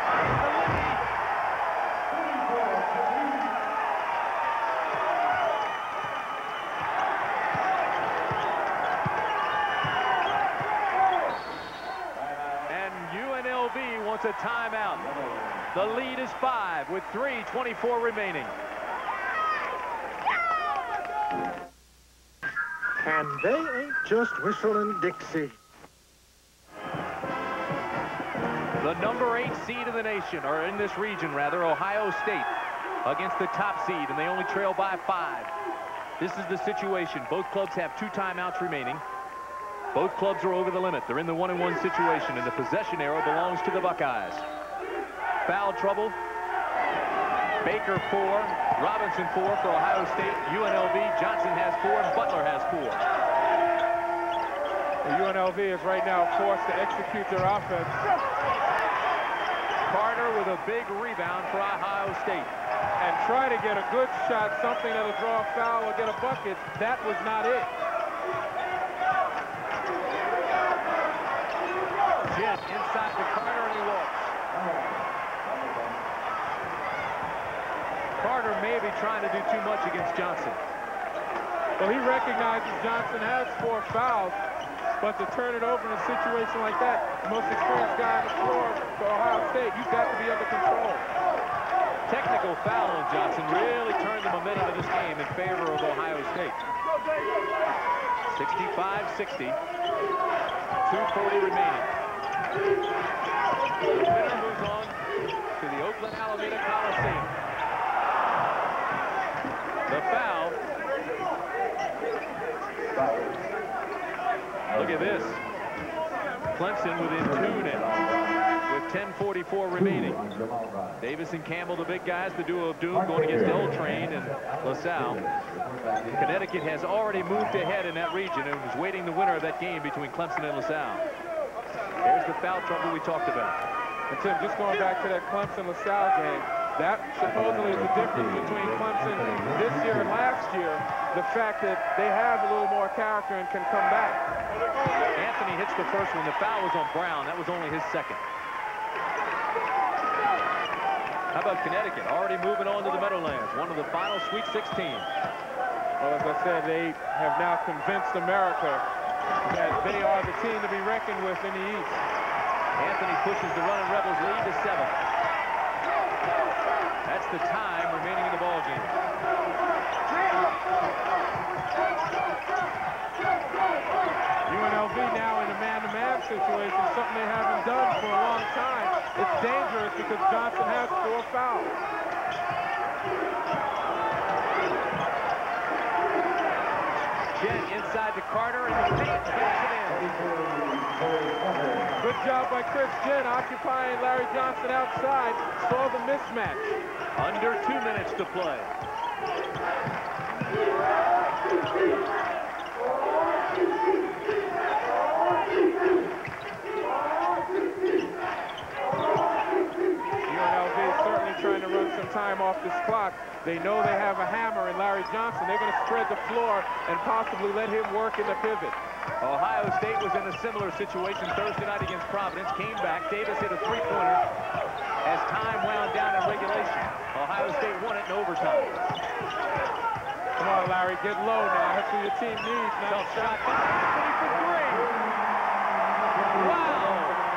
And U N L V wants a timeout. The lead is five with three twenty-four remaining. And they ain't just whistling Dixie. The number eight seed in the nation, or in this region rather, Ohio State, against the top seed, and they only trail by five. This is the situation. Both clubs have two timeouts remaining. Both clubs are over the limit. They're in the one and one situation, and the possession arrow belongs to the Buckeyes. Foul trouble. Baker four, Robinson four for Ohio State. U N L V, Johnson has four, and Butler has four. The U N L V is right now forced to execute their offense. Carter with a big rebound for Ohio State. And try to get a good shot, something that'll draw a foul or get a bucket. That was not it. Jim inside the Carter, and he walks. Carter may be trying to do too much against Johnson. Well, he recognizes Johnson has four fouls, but to turn it over in a situation like that, the most experienced guy on the floor for Ohio State, you've got to be under control. Technical foul on Johnson really turned the momentum of this game in favor of Ohio State. sixty-five sixty. two forty remaining. The winner moves on to the Oakland Alameda Coliseum. The foul. Look at this. Clemson within two now with ten forty-four remaining. Davis and Campbell, the big guys, the duo of doom, going against L Train and LaSalle. Connecticut has already moved ahead in that region and is waiting the winner of that game between Clemson and LaSalle. There's the foul trouble we talked about. And Tim, just going back to that Clemson-LaSalle game, that supposedly is the difference between Clemson this year and last year, the fact that they have a little more character and can come back. Anthony hits the first one. The foul was on Brown. That was only his second. How about Connecticut? Already moving on to the Meadowlands, one of the final Sweet sixteen. Well, as I said, they have now convinced America that they are the team to be reckoned with in the East. Anthony pushes the Runnin' Rebels lead to seven. That's the time remaining in the ballgame. Jen inside to Carter, and the paint backs it in. Good job by Chris Jen occupying Larry Johnson outside. Saw the mismatch. Under two minutes to play. U N L V certainly trying to run some time off this clock. They know they have a hammer in Larry Johnson. They're going to spread the floor and possibly let him work in the pivot. Ohio State was in a similar situation Thursday night against Providence. Came back. Davis hit a three-pointer as time wound down in regulation. Ohio State won it in overtime. Come on, Larry, get low now. That's what your team needs now. Tough shot. City for three. Wow.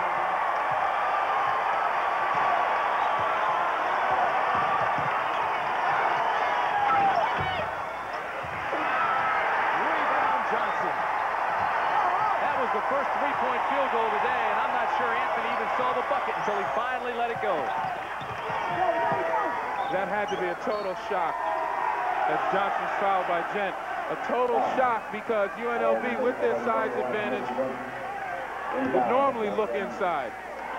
Rebound Johnson. That was the first three-point field goal today, and I'm not sure Anthony even saw the bucket until he finally let it go. That had to be a total shock. That's Johnson's foul by Gent. A total shock because U N L V, with their size advantage, would normally look inside.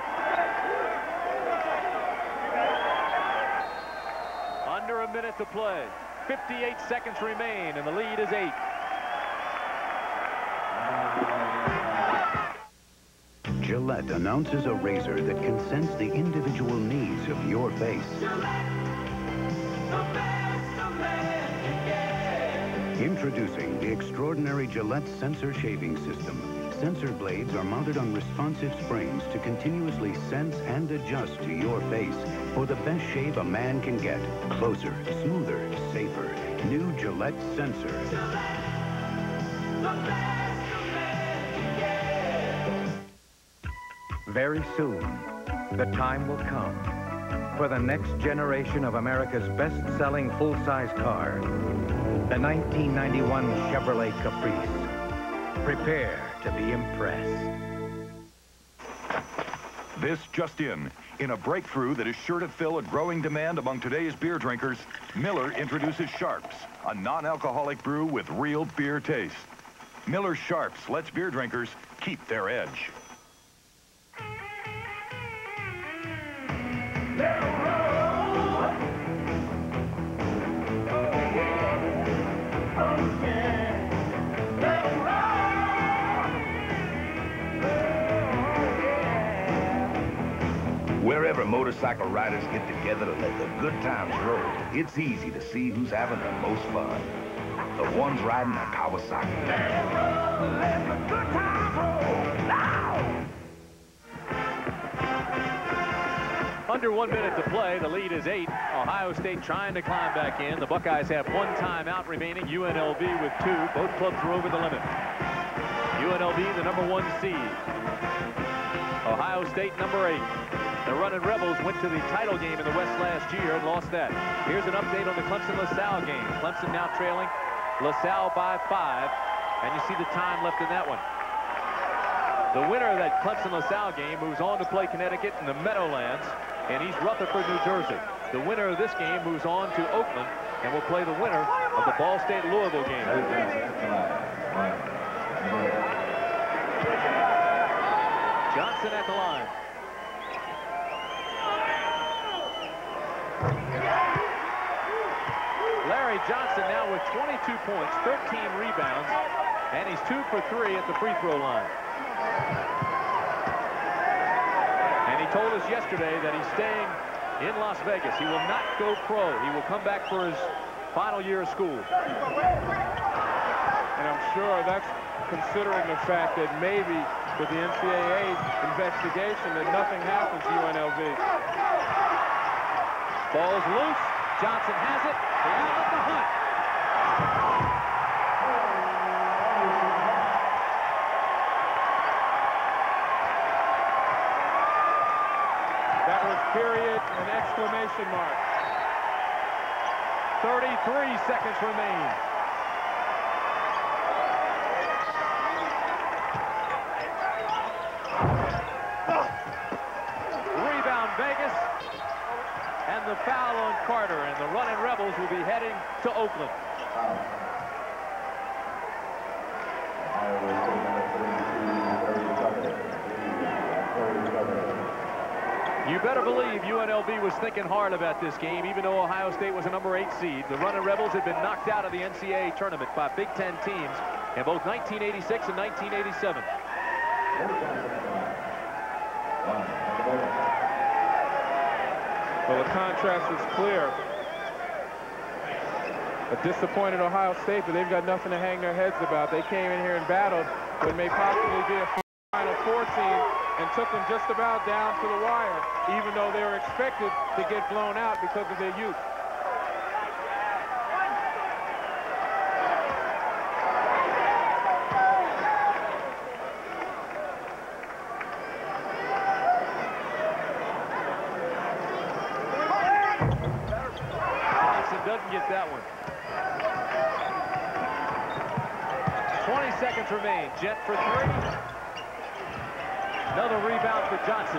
Under a minute to play. fifty-eight seconds remain, and the lead is eight. Gillette announces a razor that can sense the individual needs of your face. Introducing the extraordinary Gillette Sensor Shaving System. Sensor blades are mounted on responsive springs to continuously sense and adjust to your face for the best shave a man can get. Closer, smoother, safer. New Gillette Sensor. Very soon, the time will come for the next generation of America's best-selling full-size car, the nineteen ninety-one Chevrolet Caprice. Prepare to be impressed. This just in. In a breakthrough that is sure to fill a growing demand among today's beer drinkers, Miller introduces Sharps, a non-alcoholic brew with real beer taste. Miller Sharps lets beer drinkers keep their edge. Wherever motorcycle riders get together to let the good times roll, it's easy to see who's having the most fun. The ones riding a Kawasaki. Let the good times roll now! Under one minute to play, the lead is eight. Ohio State trying to climb back in. The Buckeyes have one timeout remaining. U N L V with two. Both clubs are over the limit. U N L V, the number one seed. Ohio State, number eight. The Runnin Rebels went to the title game in the West last year and lost that. Here's an update on the Clemson-LaSalle game. Clemson now trailing LaSalle by five, and you see the time left in that one. The winner of that Clemson-LaSalle game moves on to play Connecticut in the Meadowlands in East Rutherford, New Jersey. The winner of this game moves on to Oakland and will play the winner of the Ball State-Louisville game. Johnson at the line. Larry Johnson now with twenty-two points, thirteen rebounds, and he's two for three at the free throw line. And he told us yesterday that he's staying in Las Vegas. He will not go pro. He will come back for his final year of school. And I'm sure that's considering the fact that maybe with the N C double A investigation that nothing happens to U N L V. Ball's loose. Johnson has it. The outlet to Hunt. That was period and exclamation mark. thirty-three seconds remain. Rebound Vegas. And the foul on Carter, and the Runnin Rebels will be heading to Oakland. better believe U N L V was thinking hard about this game, even though Ohio State was a number eight seed. The Runnin' Rebels had been knocked out of the N C double A tournament by Big Ten teams in both nineteen eighty-six and nineteen eighty-seven. Well, the contrast is clear. A disappointed Ohio State, but they've got nothing to hang their heads about. They came in here and battled what may possibly be a Final Four team and took them just about down to the wire, even though they were expected to get blown out because of their youth. Johnson doesn't get that one. twenty seconds remain. Jet for three. Another rebound for Johnson.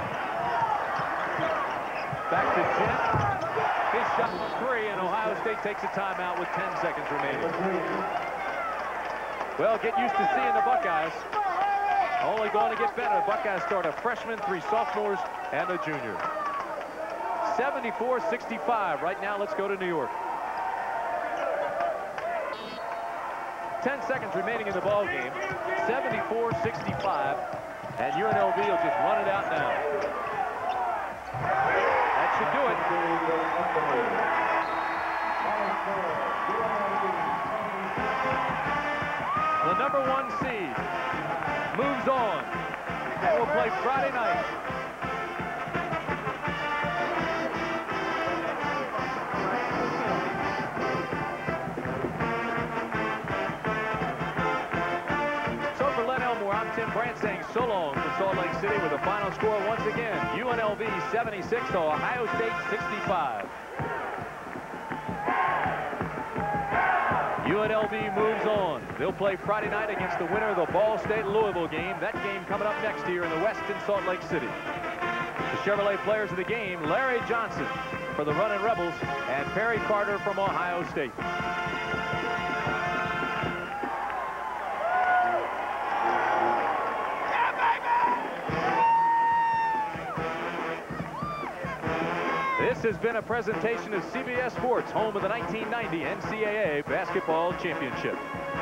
Back to Jet. His shot for three, and Ohio State takes a timeout with ten seconds remaining. Well, get used to seeing the Buckeyes. Only going to get better. Buckeyes start a freshman, three sophomores, and a junior. seventy-four sixty-five. Right now, let's go to New York. ten seconds remaining in the ball game. seventy-four sixty-five. And U N L V will just run it out now. That should do it. The number one seed moves on and will play Friday night. I'm Tim Brandt saying so long from Salt Lake City with the final score once again. U N L V seventy-six to Ohio State sixty-five. U N L V moves on. They'll play Friday night against the winner of the Ball State-Louisville game. That game coming up next here in the West in Salt Lake City. The Chevrolet players of the game, Larry Johnson for the Runnin' Rebels and Perry Carter from Ohio State. This has been a presentation of C B S Sports, home of the nineteen ninety N C double A Basketball Championship.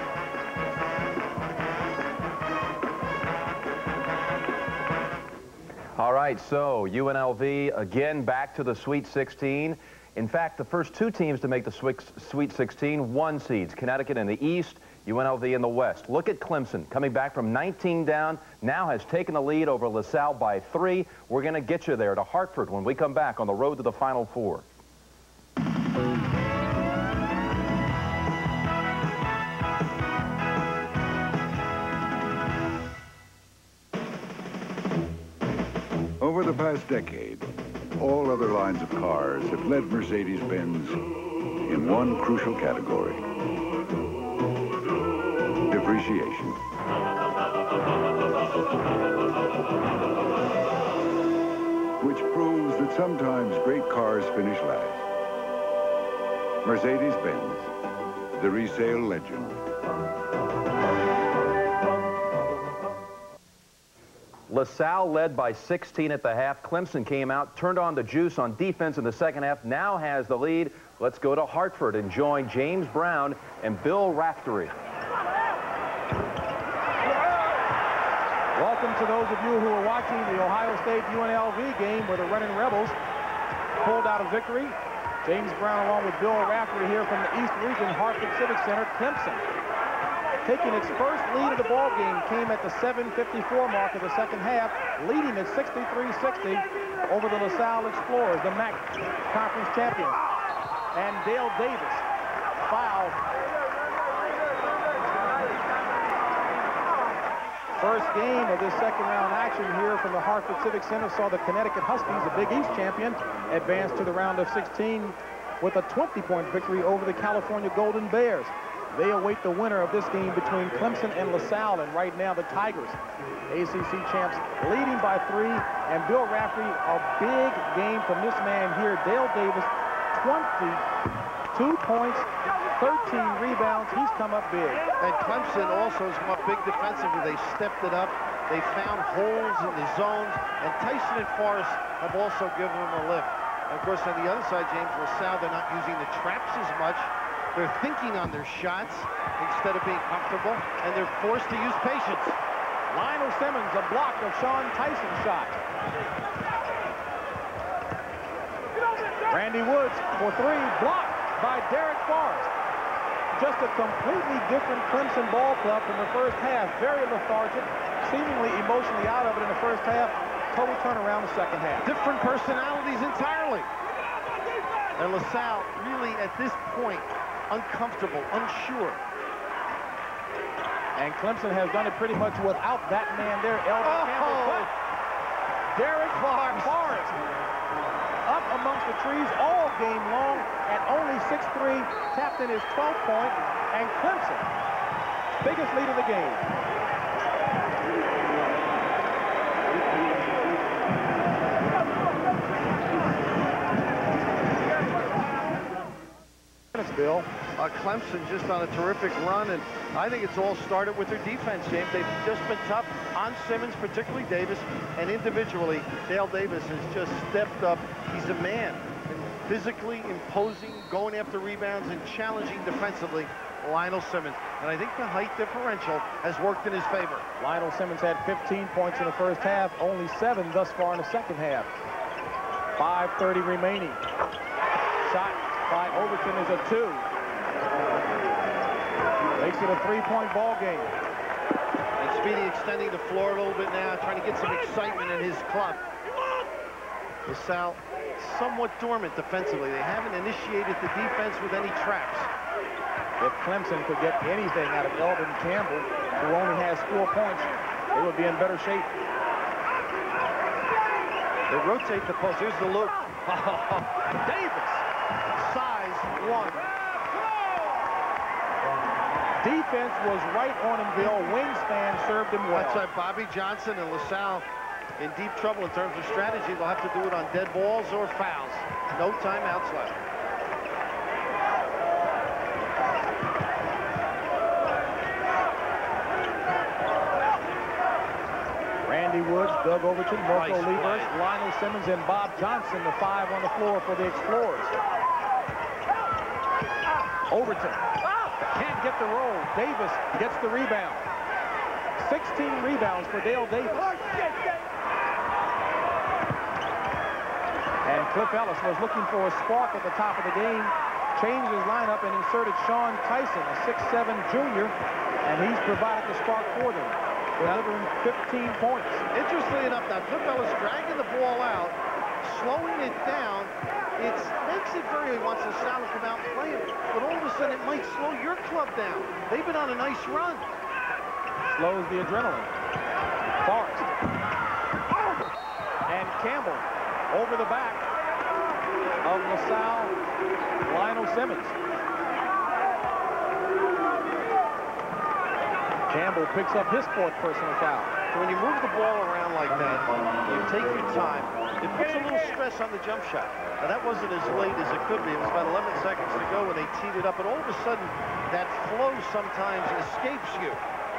All right, so U N L V again back to the Sweet sixteen. In fact, the first two teams to make the Sweet sixteen, one seeds, Connecticut in the East, U N L V in the West. Look at Clemson, coming back from nineteen down, now has taken the lead over LaSalle by three. We're going to get you there to Hartford when we come back on the road to the Final Four. Over the past decade, all other lines of cars have led Mercedes-Benz in one crucial category: depreciation. Which proves that sometimes great cars finish last. Mercedes-Benz, the resale legend. LaSalle led by sixteen at the half. Clemson came out, turned on the juice on defense in the second half, now has the lead. Let's go to Hartford and join James Brown and Bill Raftery. Welcome to those of you who are watching the Ohio State U N L V game where the Runnin' Rebels pulled out a victory. James Brown along with Bill Raftery here from the East Region, Hartford Civic Center. Clemson taking its first lead of the ball game came at the seven fifty-four mark of the second half, leading at sixty-three sixty over the LaSalle Explorers, the M A C Conference champions. And Dale Davis fouled. First game of this second round action here from the Hartford Civic Center saw the Connecticut Huskies, the Big East champion, advance to the round of sixteen with a twenty point victory over the California Golden Bears. They await the winner of this game between Clemson and LaSalle, and right now the Tigers, A C C champs, leading by three. And Bill Raftery, a big game from this man here, Dale Davis, twenty-two points, thirteen rebounds. He's come up big. And Clemson also has come up big defensively. They stepped it up. They found holes in the zones, and Tyson and Forrest have also given them a lift. And of course, on the other side, James LaSalle, they're not using the traps as much. They're thinking on their shots instead of being comfortable, and they're forced to use patience. Lionel Simmons, a block of Sean Tyson's shot. Randy Woods for three, blocked by Derek Forrest. Just a completely different Clemson ball club from the first half. Very lethargic, seemingly emotionally out of it in the first half. Total turnaround the second half. Different personalities entirely. And LaSalle really, at this point, uncomfortable, unsure. And Clemson has done it pretty much without that man there, Elder oh. Campbell. But Derek Forrest up amongst the trees all game long at only six three, tapped in his twelfth point, and Clemson, biggest lead of the game. Bill. Uh, Clemson just on a terrific run, and I think it's all started with their defense, James. They've just been tough on Simmons, particularly Davis, and individually, Dale Davis has just stepped up. He's a man, and physically imposing, going after rebounds, and challenging defensively Lionel Simmons. And I think the height differential has worked in his favor. Lionel Simmons had fifteen points in the first half, only seven thus far in the second half. five thirty remaining. Shot by Overton is a two. Makes it a three-point ball game. And Speedy extending the floor a little bit now, trying to get some excitement in his club. LaSalle somewhat dormant defensively. They haven't initiated the defense with any traps. If Clemson could get anything out of Elden Campbell, who only has four points, they would be in better shape. They rotate the post. Here's the look. Davis. Size one. Defense was right on him, Bill. Wingspan served him well. That's why Bobby Johnson and LaSalle in deep trouble in terms of strategy. They'll have to do it on dead balls or fouls. No timeouts left. Randy Woods, Doug Overton, Marco Nice Levers, play. Lionel Simmons, and Bob Johnson, the five on the floor for the Explorers. Overton can't get the roll. Davis gets the rebound. sixteen rebounds for Dale Davis. And Cliff Ellis was looking for a spark at the top of the game, changed his lineup and inserted Sean Tyson, a six seven junior, and he's provided the spark for them, delivering fifteen points. Interestingly enough, now Cliff Ellis dragging the ball out, slowing it down. It makes it very, he wants LaSalle to come out and play it, but all of a sudden it might slow your club down. They've been on a nice run. Slows the adrenaline. Forrest. And Campbell over the back of LaSalle, Lionel Simmons. Campbell picks up his fourth personal foul. So when you move the ball around like that, you take your time, it puts a little stress on the jump shot. Now that wasn't as late as it could be. It was about eleven seconds to go when they teed it up, and all of a sudden that flow sometimes escapes you.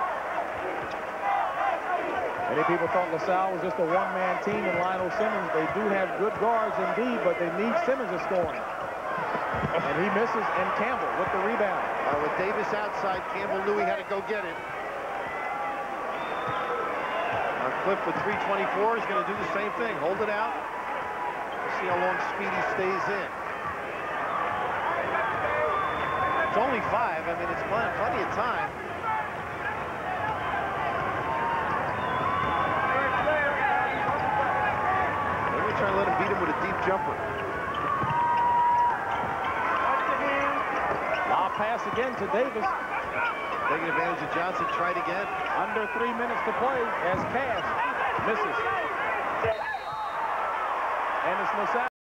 Many people thought LaSalle was just a one-man team in Lionel Simmons. They do have good guards indeed, but they need Simmons to score. And he misses, and Campbell with the rebound. Uh, with Davis outside, Campbell knew he had to go get it. Now Cliff with three twenty-four is going to do the same thing. Hold it out. We'll see how long Speedy stays in. It's only five. I mean, it's plenty, plenty of time. Maybe try to let him beat him with a deep jumper. Lob pass again to Davis. Taking advantage of Johnson. Tried again. Under three minutes to play as Cash misses. And it's LaSalle.